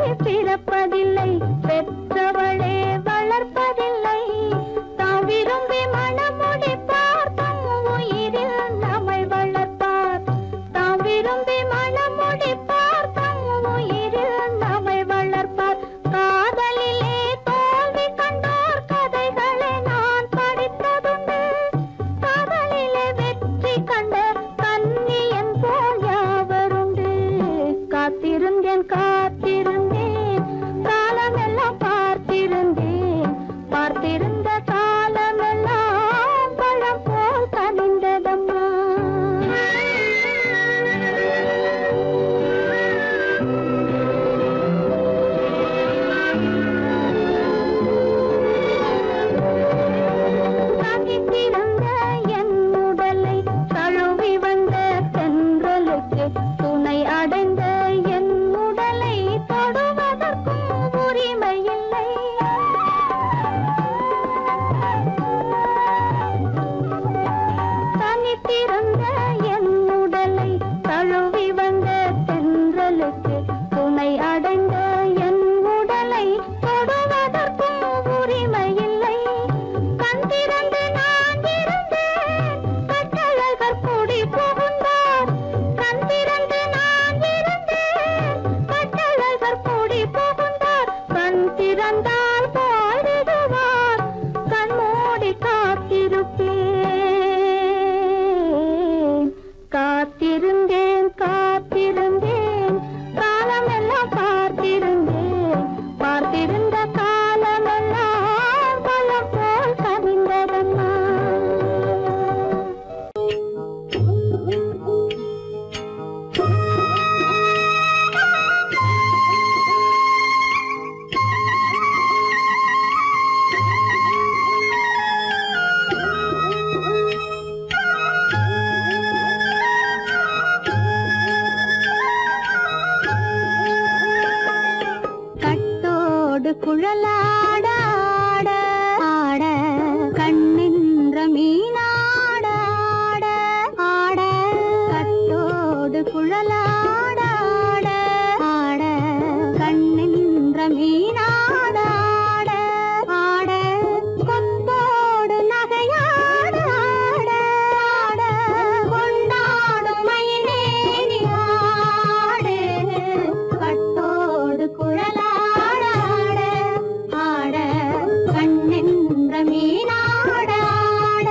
தோல்வி பிறப்பதில்லை, பெற்றவளே வளர்ப்பதில்லை. தாம் விரும்பி மனமுடிப்பார், தம் உயிரில் நம்மை வளர்ப்பார். தாம் விரும்பி மனமுடிப்பார், தம் உயிரில் நம்மை வளர்ப்பார். காதலிலே தோல்வி கண்டோர் கதைகளை நான் படித்ததுண்டு. காதலிலே வெற்றி கண்ட கன்னியன் போல் யாவருண்டு. காத்திருந்தேன் காத்திருந்தேன் காலமெல்லாம் பார்த்திருந்தேன். பார்த்திருந்த காலமெல்லாம் பழம் போல் கனிந்ததம்மா. தகித்திருந்த என் உடலை தழுவி வந்த தென்றலுக்கு துணை அடைந்த என் உடலை தொடுவதற்கும் உரிமை இல்லை. தனித்திருந்த என் உடலை தழுவி வந்த தென்றலுக்கு துணை அடைந்த என் உடலை தொடுவதற்கும் உரிமை இல்லை. கண் திறந்து நான் இருந்தேன், கட்டழகர் கூடி புகுந்தார். கண் திறந்து நான் இருந்தேன், கட்டழகர் கூடி புகுந்தார். கண் திறந்தால் பாடிடுவார், கண் மூடி காத்திருப்பேன். காத்திருந்தேன் காத்திருந்தேன் காலமெல்லாம் பார்த்திருந்தேன். பார்த்திருந்த காலமெல்லாம் பழம் போல் கனிந்ததம்மா. கட்டோடு குழலாட ஆட ஆட கண்ணின்ற மீனாட ஆட ஆட. கட்டோடு குழலாட ஆட ஆட கண்ணின்ற மீனாட ஆட ஆட. கொத்தோடு நகையாட ஆட ஆட கொண்டாடும் மயிலேறி ஆடு. கட்டோடு குழலாட ஆட ஆட கண்ணின்ற மீனாட ஆட.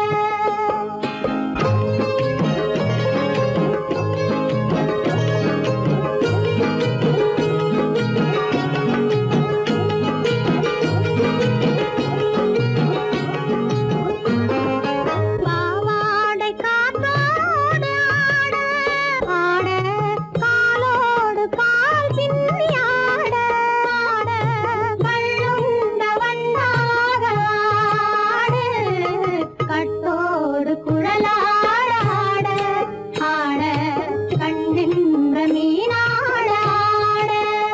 பாவாடை காற்றோடு ஆட ஆட காலோடு பால் பின்னி ஆட ஆட. கள்ளுண்ட வண்ணாக ஆடு. கட்டோடு குழலாட ஆட ஆட கண்ணின்ற மீனாட ஆட.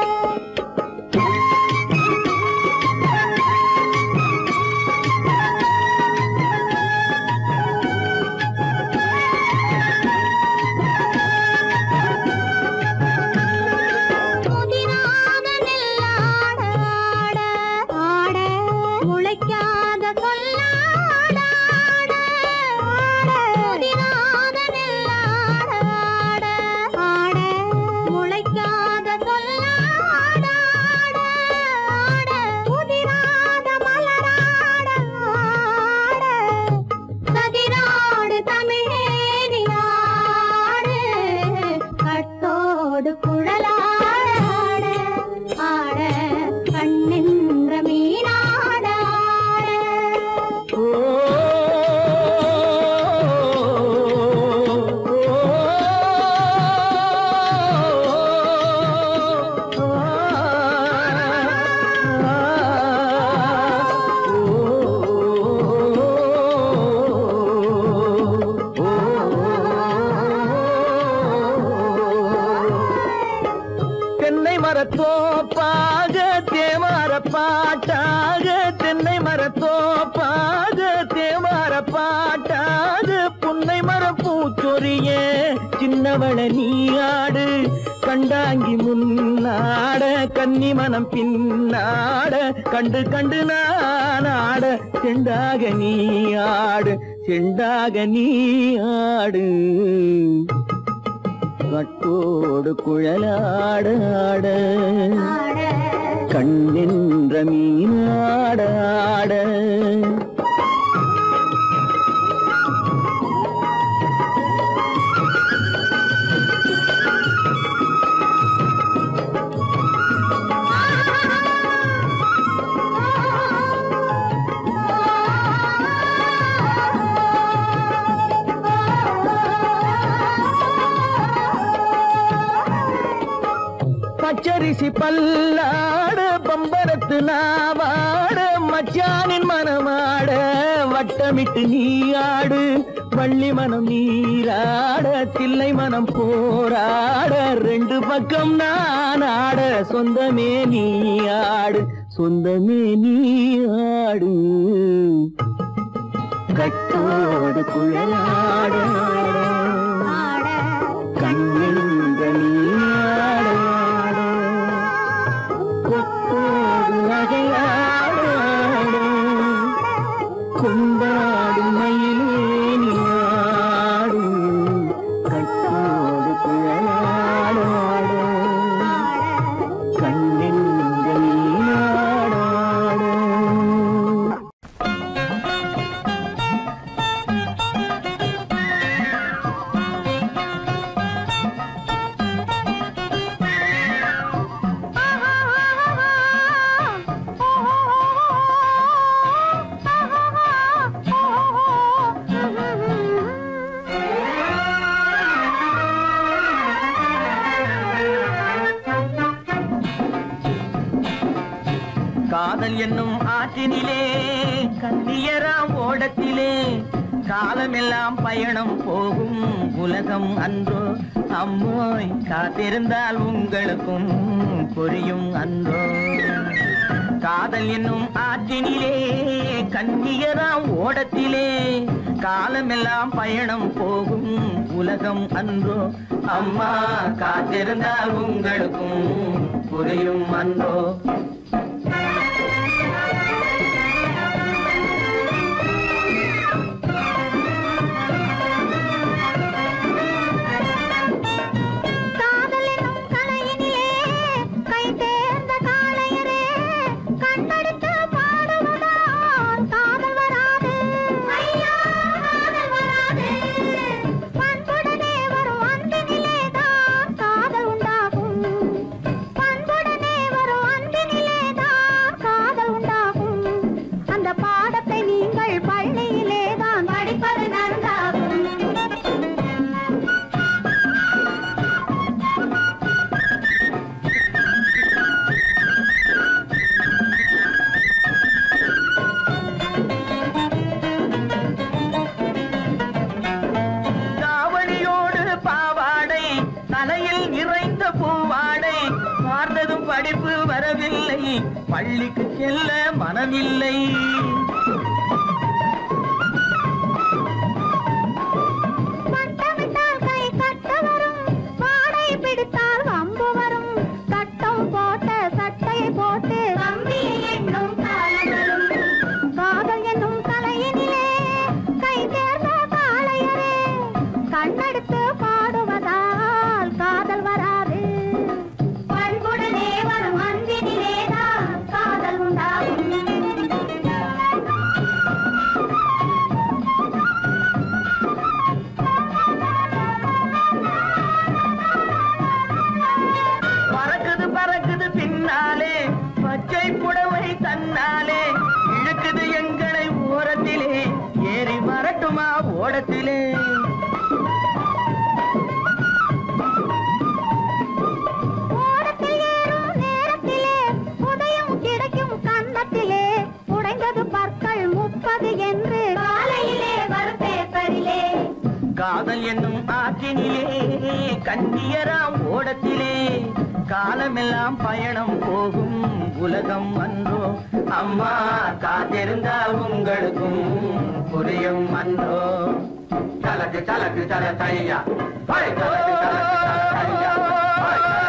முதிராத நெல்லாட ஆட ஆட முளைக்காத சொல்லாட ஆட ஆட. முதிராத நெல்லாட ஆட ஆட முளைக்காத சொல்லாட ஆட ஆட. முதிராத மலராட ஆட சதிராடு தமிழேறி ஆடு. கட்டோடு குழலாட ஆட ஆட கண்ணின்ற மீனாட ஆட. தென்னை மரத்தோப்பாக தேவார பாட்டாக, தென்னை மரத்தோப்பாக தேவார பாட்டாக, புன்னை மரம் பூச்சொரிய சின்னவள நீ ஆடு. கண்டாங்கி முன்னாட கன்னி மனம் பின்னாட கண்டு கண்டு நானாட செண்டாக நீ ஆடு செண்டாக நீ ஆடு கட்டோடு குழலாட ஆட கண்ணென்ற மீனாட ஆட பச்சரிசி பல்லாட பம்பரத்து நாவாட மச்சானின் மனமாட வட்டமிட்டு நீயாடு வள்ளி மனம் நீராட தில்லை மனம் போராட ரெண்டு பக்கம் நான் ஆட சொந்தமே நீயாடு சொந்தமே நீயாடு கட்டோடு குழலாட கண்ணென்ற நீயாட கொண்டாடும் மயிலேனியாடு கட்டோடு குழலாட கண்ணென்ற நீயாட காதல் என்னும் ஆற்றினிலே கண்ணியராம் ஓடத்திலே காலமெல்லாம் பயணம் போகும் உலகம் அன்றோ அம்மோய் காத்திருந்தால் உங்களுக்கும் புரியும் அன்றோ காதல் என்னும் ஆற்றினிலே கண்ணியராம் ஓடத்திலே காலமெல்லாம் பயணம் போகும் உலகம் அன்றோ அம்மா காத்திருந்தால் உங்களுக்கும் புரியும் அன்றோ படிப்பு வரவில்லை பள்ளிக்கு செல்ல மனமில்லை பட்டமிட்டால் கை கட்ட வரும் பாடை பிடித்தால் வம்பு வரும் சட்டம் போட்ட சட்டையை போட்டு கம்பியை எண்ணும் காலம் வரும் காதல் என்னும் தலையினிலே கை தேர்ந்த காளையரே கண்ணெடுத்து பாடுவதால் காதல் வராது பண்புடனே வரும் அன்பினிலேதான் காதல் உண்டாகும் பறக்குது பறக்குது பின்னாலே பச்சை புடவை தன்னாலே இழுக்குது எங்களை ஓரத்திலே ஏறி வரட்டுமா ஓடத்திலே ஓடத்தில் ஏறும் நேரத்திலே உதயம் கிடைக்கும் கன்னத்திலே உடைந்தது பற்கள் 30 என்று காலையிலே வரும் பேப்பரிலே காதல் என்னும் ஆற்றினிலே கண்ணியராம் ஓடத்திலே காலமெல்லாம் பயணம் போகும் உலகம் அன்றோ அம்மா காத்திருந்தால் உங்களுக்கும் புரியும் அன்றோ தலக்கு தலக்கு தல தையா தலக்கு தலக்கு தல தையா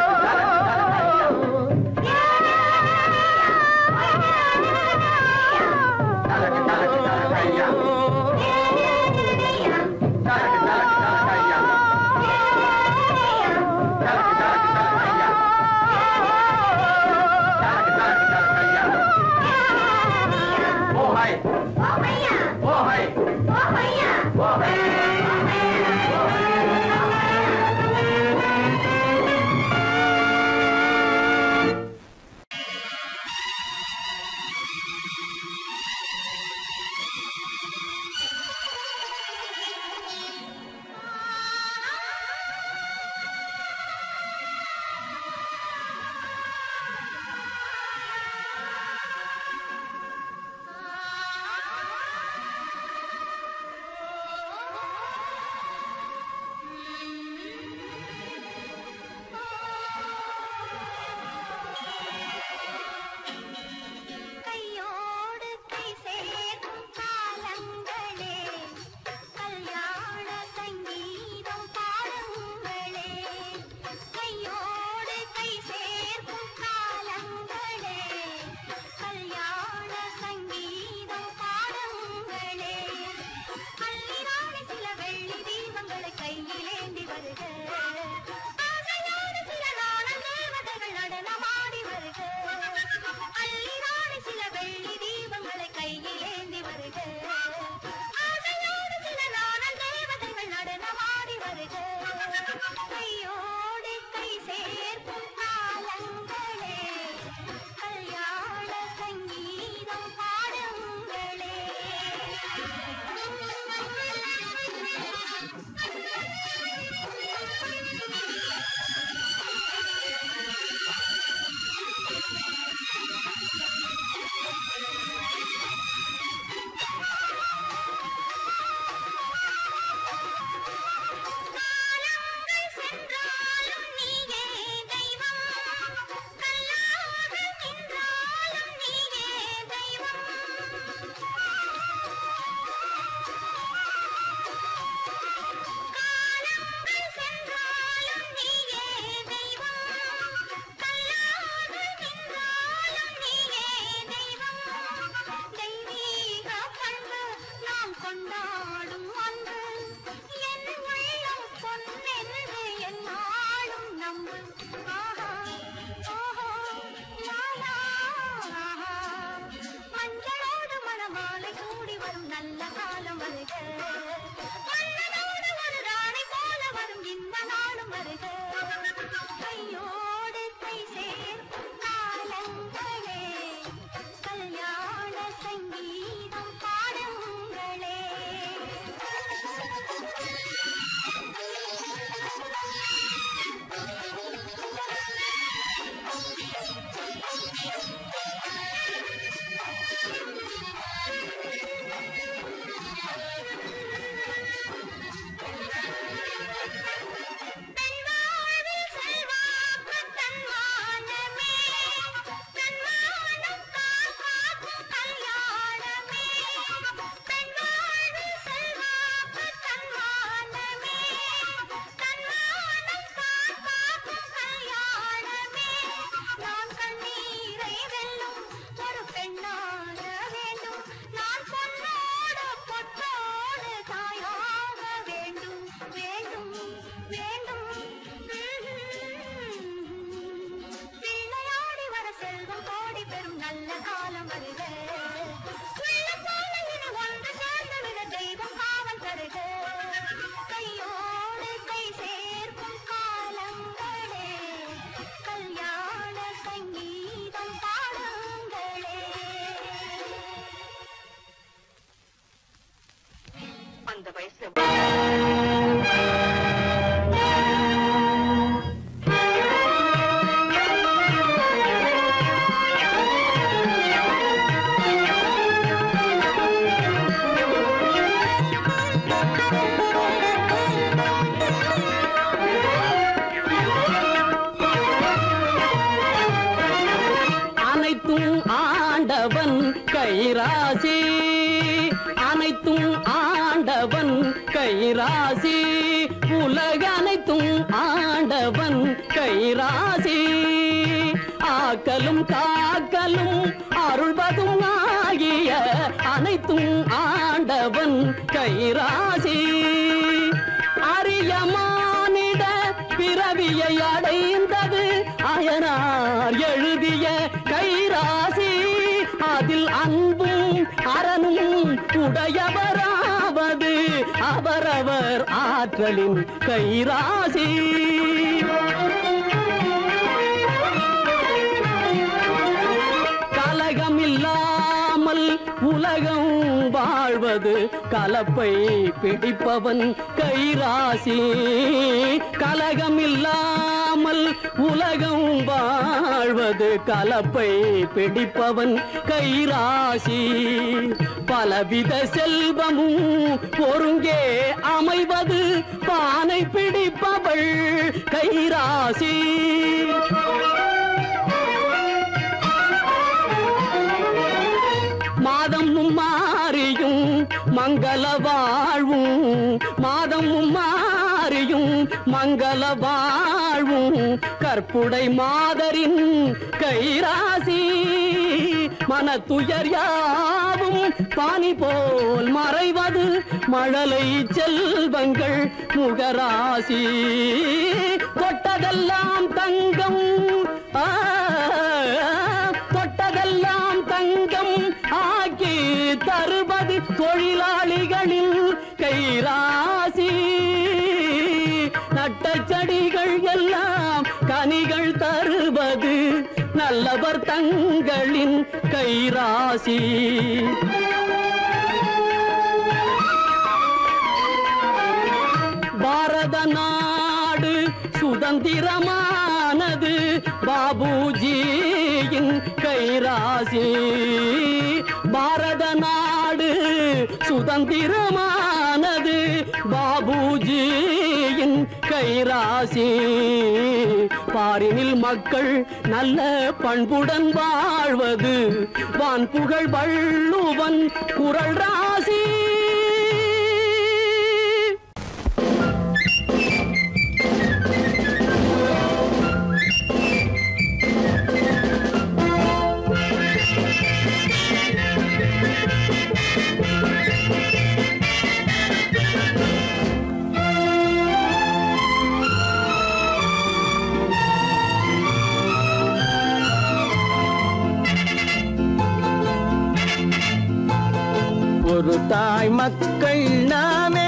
வரும் நல்ல காலம் வருக மன்னனோடு ஒரு ராணி போல வரும் இந்த நாளும் வருக கையோடு கை சேர்க்கும் காலங்களே கல்யாண சங்கீதம் பாடுங்களே அந்த வயசுல அனைத்தும் ஆண்டவன் கைராசி அனைத்தும் ஆண்டவன் கைராசி உலக அனைத்தும் ஆண்டவன் கைராசி ஆக்கலும் காக்கலும் அருள்வதும் ஆகிய அனைத்தும் ஆண்டவன் கைராசி அரிய மானிட பிறவியை அடைந்தது அயனார் எழுதிய கைராசி அதில் அன்பும் அரணும் உடையவராவது அவரவர் ஆற்றலின் கைராசி கலகமில்லாமல் உலகம் வாழ்வது கலப்பை பிடிப்பவன் கைராசி கலகமில்லாமல் உலகம் வாழ்வது கலப்பை பிடிப்பவன் கைராசி பலவித செல்வமும் ஒருங்கே அமைவது பானை பிடிப்பவள் கைராசி மாதமும் மாறியும் மங்கள வாழ்வும் மாதமும் மாறியும் மங்கள வாழ்வும் கற்புடை மாதரின் கைராசி மனத்துயர் யாவும் பானி போல் மறைவது மழலை செல்வங்கள் முகராசி தொட்டதெல்லாம் தங்கம் தொட்டதெல்லாம் தங்கம் ஆக்கி தருவது தொழிலாளிகளின் கைராசி நட்ட செடிகள் எல்லாம் கனிகள் தருவது நல்லவர் தங்களின் கைராசி பாரத நாடு சுதந்திரமானது பாபுஜியின் கைராசி பாரத நாடு சுதந்திரமானது பாபுஜியின் கைராசி பாரினில் மக்கள் நல்ல பண்புடன் வாழ்வது வான் புகழ் வள்ளுவன் குறள் ராசி ஒரு மக்கள் நாம்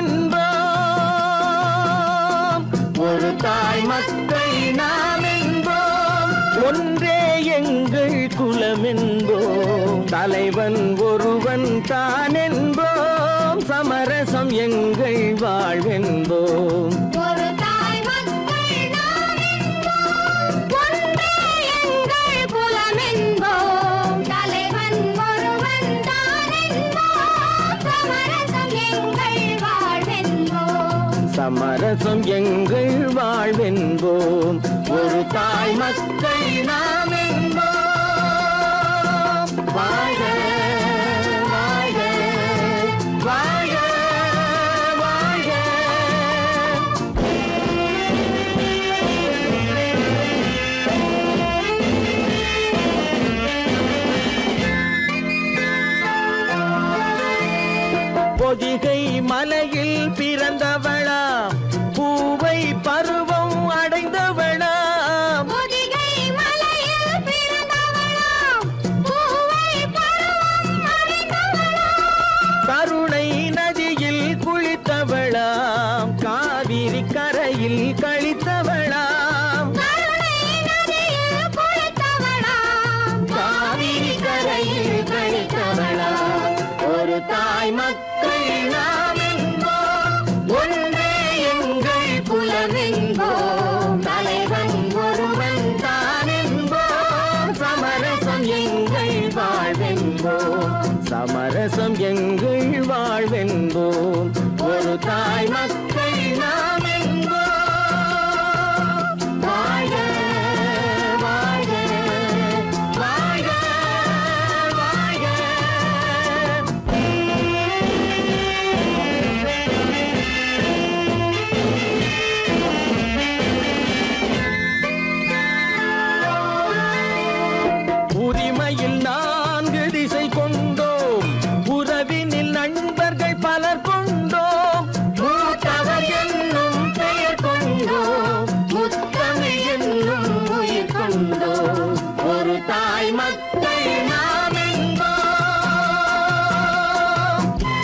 என்போம், ஒரு தாய் மக்கள் நாம் என்போம், ஒன்றே எங்கள் குலம் என்போம், தலைவன் ஒருவன் தான் என்போம், சமரசம் எங்கள் வாழ்வென்போம். ஒரு தாய் மக்கள் நாம் என்போம், ஒன்றே எங்கள் குலம் என்போம், தலைவன் ஒருவன் தான் என்போம், சமரசம் எங்கள் வாழ்வென்போம். சமரசம் எங்கள் வாழ்வென்போம், ஒரு தாய் மக்கள் நாம் என்போம். வாழ்க வாழ்க வாழ்க வாழ்க. பொதிகை மலையில் பிறந்தவளா, பூவை பருவம் அடைந்தவளா, பொதிகை மலையில் பிறந்தவளாம், பூவை பருவம் அடைந்தவளாம், கருணை நதியில் குளித்தவளாம், காவிரி கரையில் கழித்தவளாம், கருணை நதியில் குளித்தவளாம், காவிரி கரையில் கழித்தவளாம். ஒரு தாய் மக்கள் நாம் என்போம், ஒன்றே எங்கள் குலம் என்போம், தலைவன் ஒருவன் தான் என்போம், சமரசம் எங்கள் வாழ்வென்போம், சமரசம் எங்கள் வாழ்வென்போம், ஒரு தாய் மக்கள் நாம் என்போம். வாழ்க வாழ்க வாழ்க வாழ்க. உரிமையில் 4 திசை கொண்டோம், உறவினில் நண்பர்கள் பலர் கொண்டோம், மூத்தவர் என்னும் பெயர் கொண்டோம், முத்தமிழ் என்னும் உயிர் கொண்டோம், ஒரு தாய் மக்கள் நாம் என்போம்.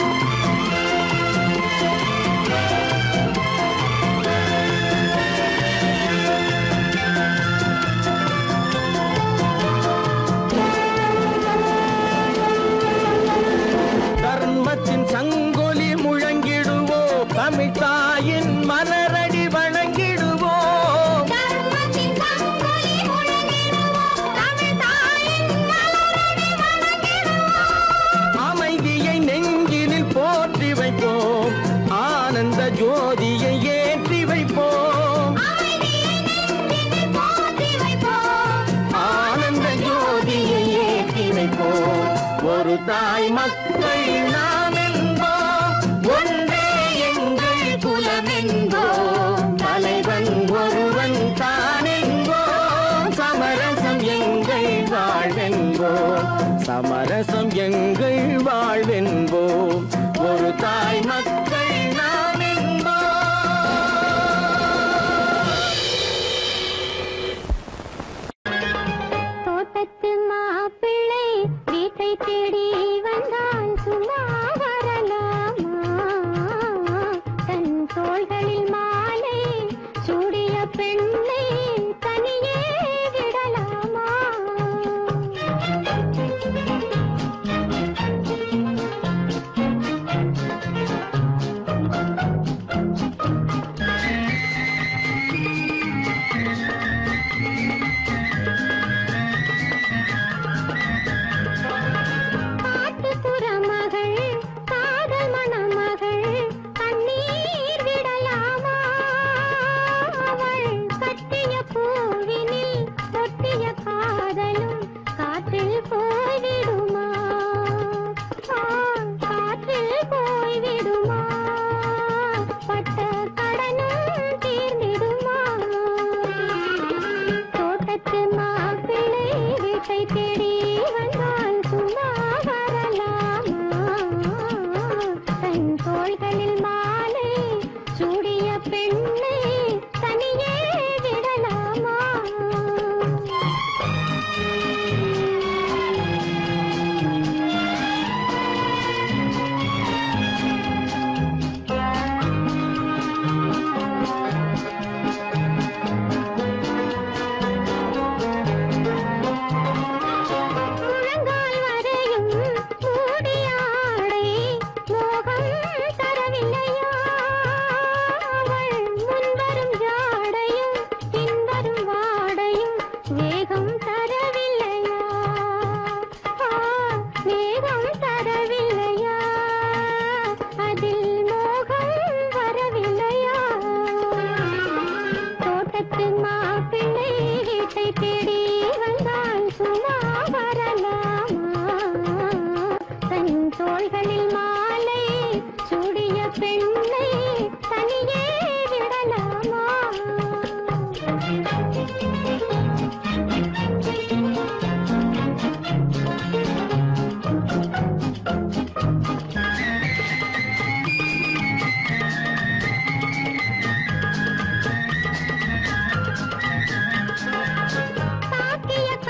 தர்மத்தின் சங்கொலி முழங்கிடுவோம், தமிழ் தாயின் மலரடி வணங்கிடுவோம், தர்மத்தின் சங்கொலி முழங்கிடுவோம், தமிழ் தாயின் மலரடி வணங்கிடுவோம், அமைதியை நெஞ்சினில் போற்றி வைப்போம், ஆனந்த ஜோதியை ஏற்றி வைப்போம், அமைதியை நெஞ்சினில் போற்றி வைப்போம், ஆனந்த ஜோதியை ஏற்றி வைப்போம், ஒரு தாய் மக்கள் நாம் என்போம், ஒன்றே எங்கள் குலம் என்போம், தலைவன் ஒருவன் தான் என்போம், சமரசம் எங்கள் வாழ்வென்போம், சமரசம் எங்கள் வாழ்வென்போம், ஒரு தாய் மக்கள் நாம் என்போம். தோட்டத்து மாப்பிள்ளை வீட்டை தேடி வந்தான், சும்மா வரலாமா, தன் தோள்களில் மாலை சூடிய பெண்ணை தனியே விடலாமா. காட்டுப்புற மகள், காதல் மணமகள், கண்ணீர் விடலாமா, அவள் கட்டிய பூவினில் ஒட்டிய காதலும் காற்றில் போய்விடுமா, காற்றில் போய்விடுமா, பட்ட கடனும் தீர்ந்திடுமா. தோட்டத்து மாப்பிள்ளை வீட்டை தேடி வந்தால் சும்மா வரலாமா, தன் தோள்களில் மாலை சூடிய பெண்ணை தனியே விடலாமா. வந்தால் சும்மா வரலாமா தன் தோள்களில் மாலை சூடிய பெண்ணை தனியே விடலாமா தாக்கிய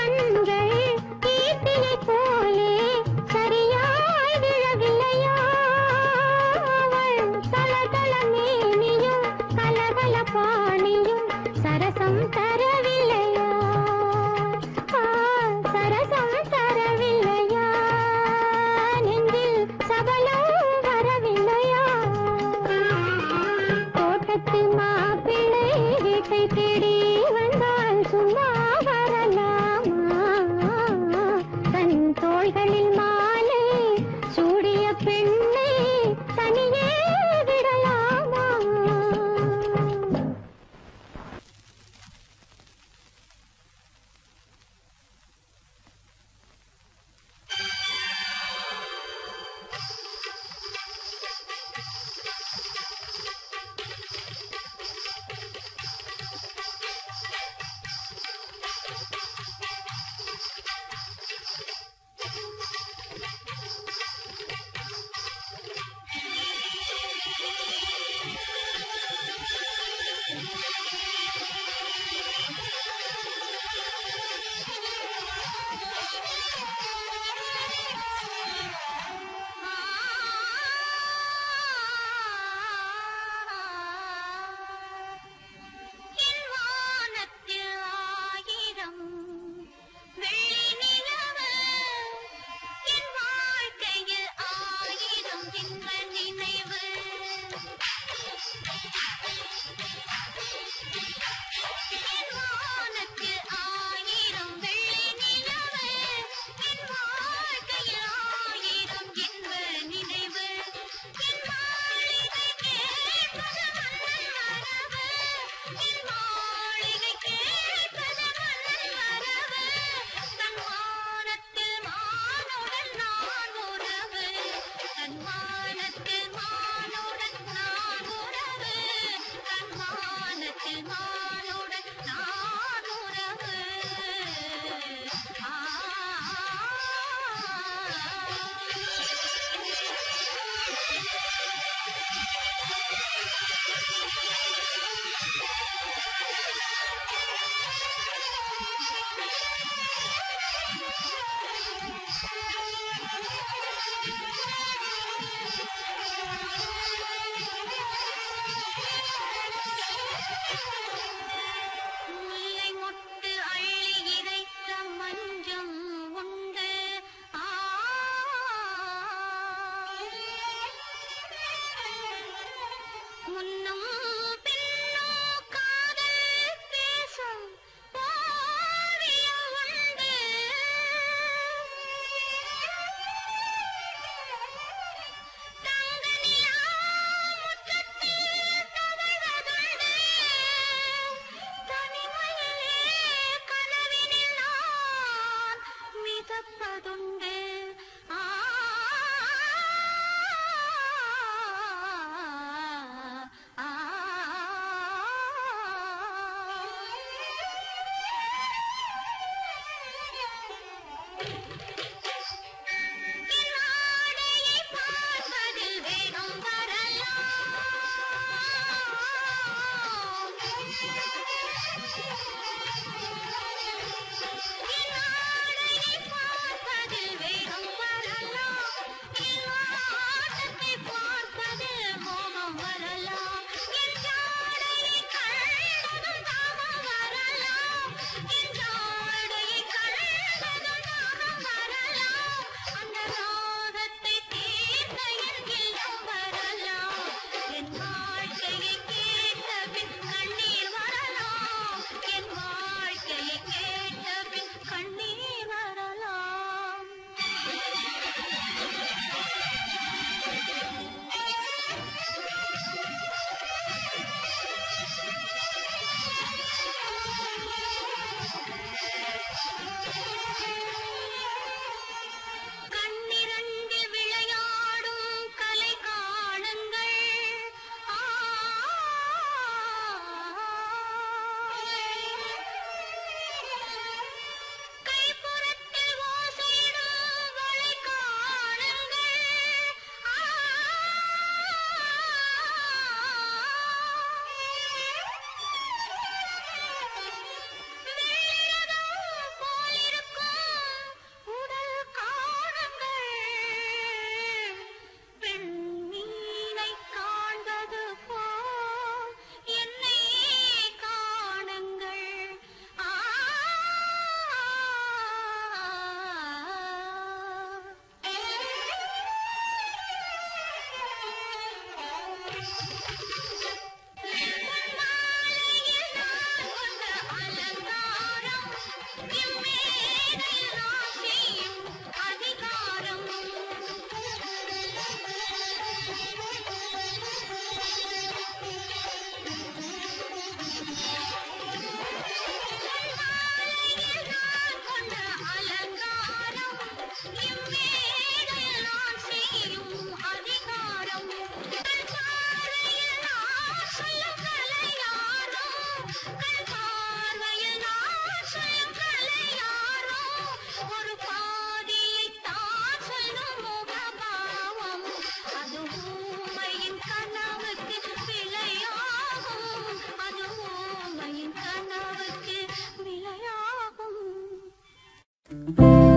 வணக்கம்.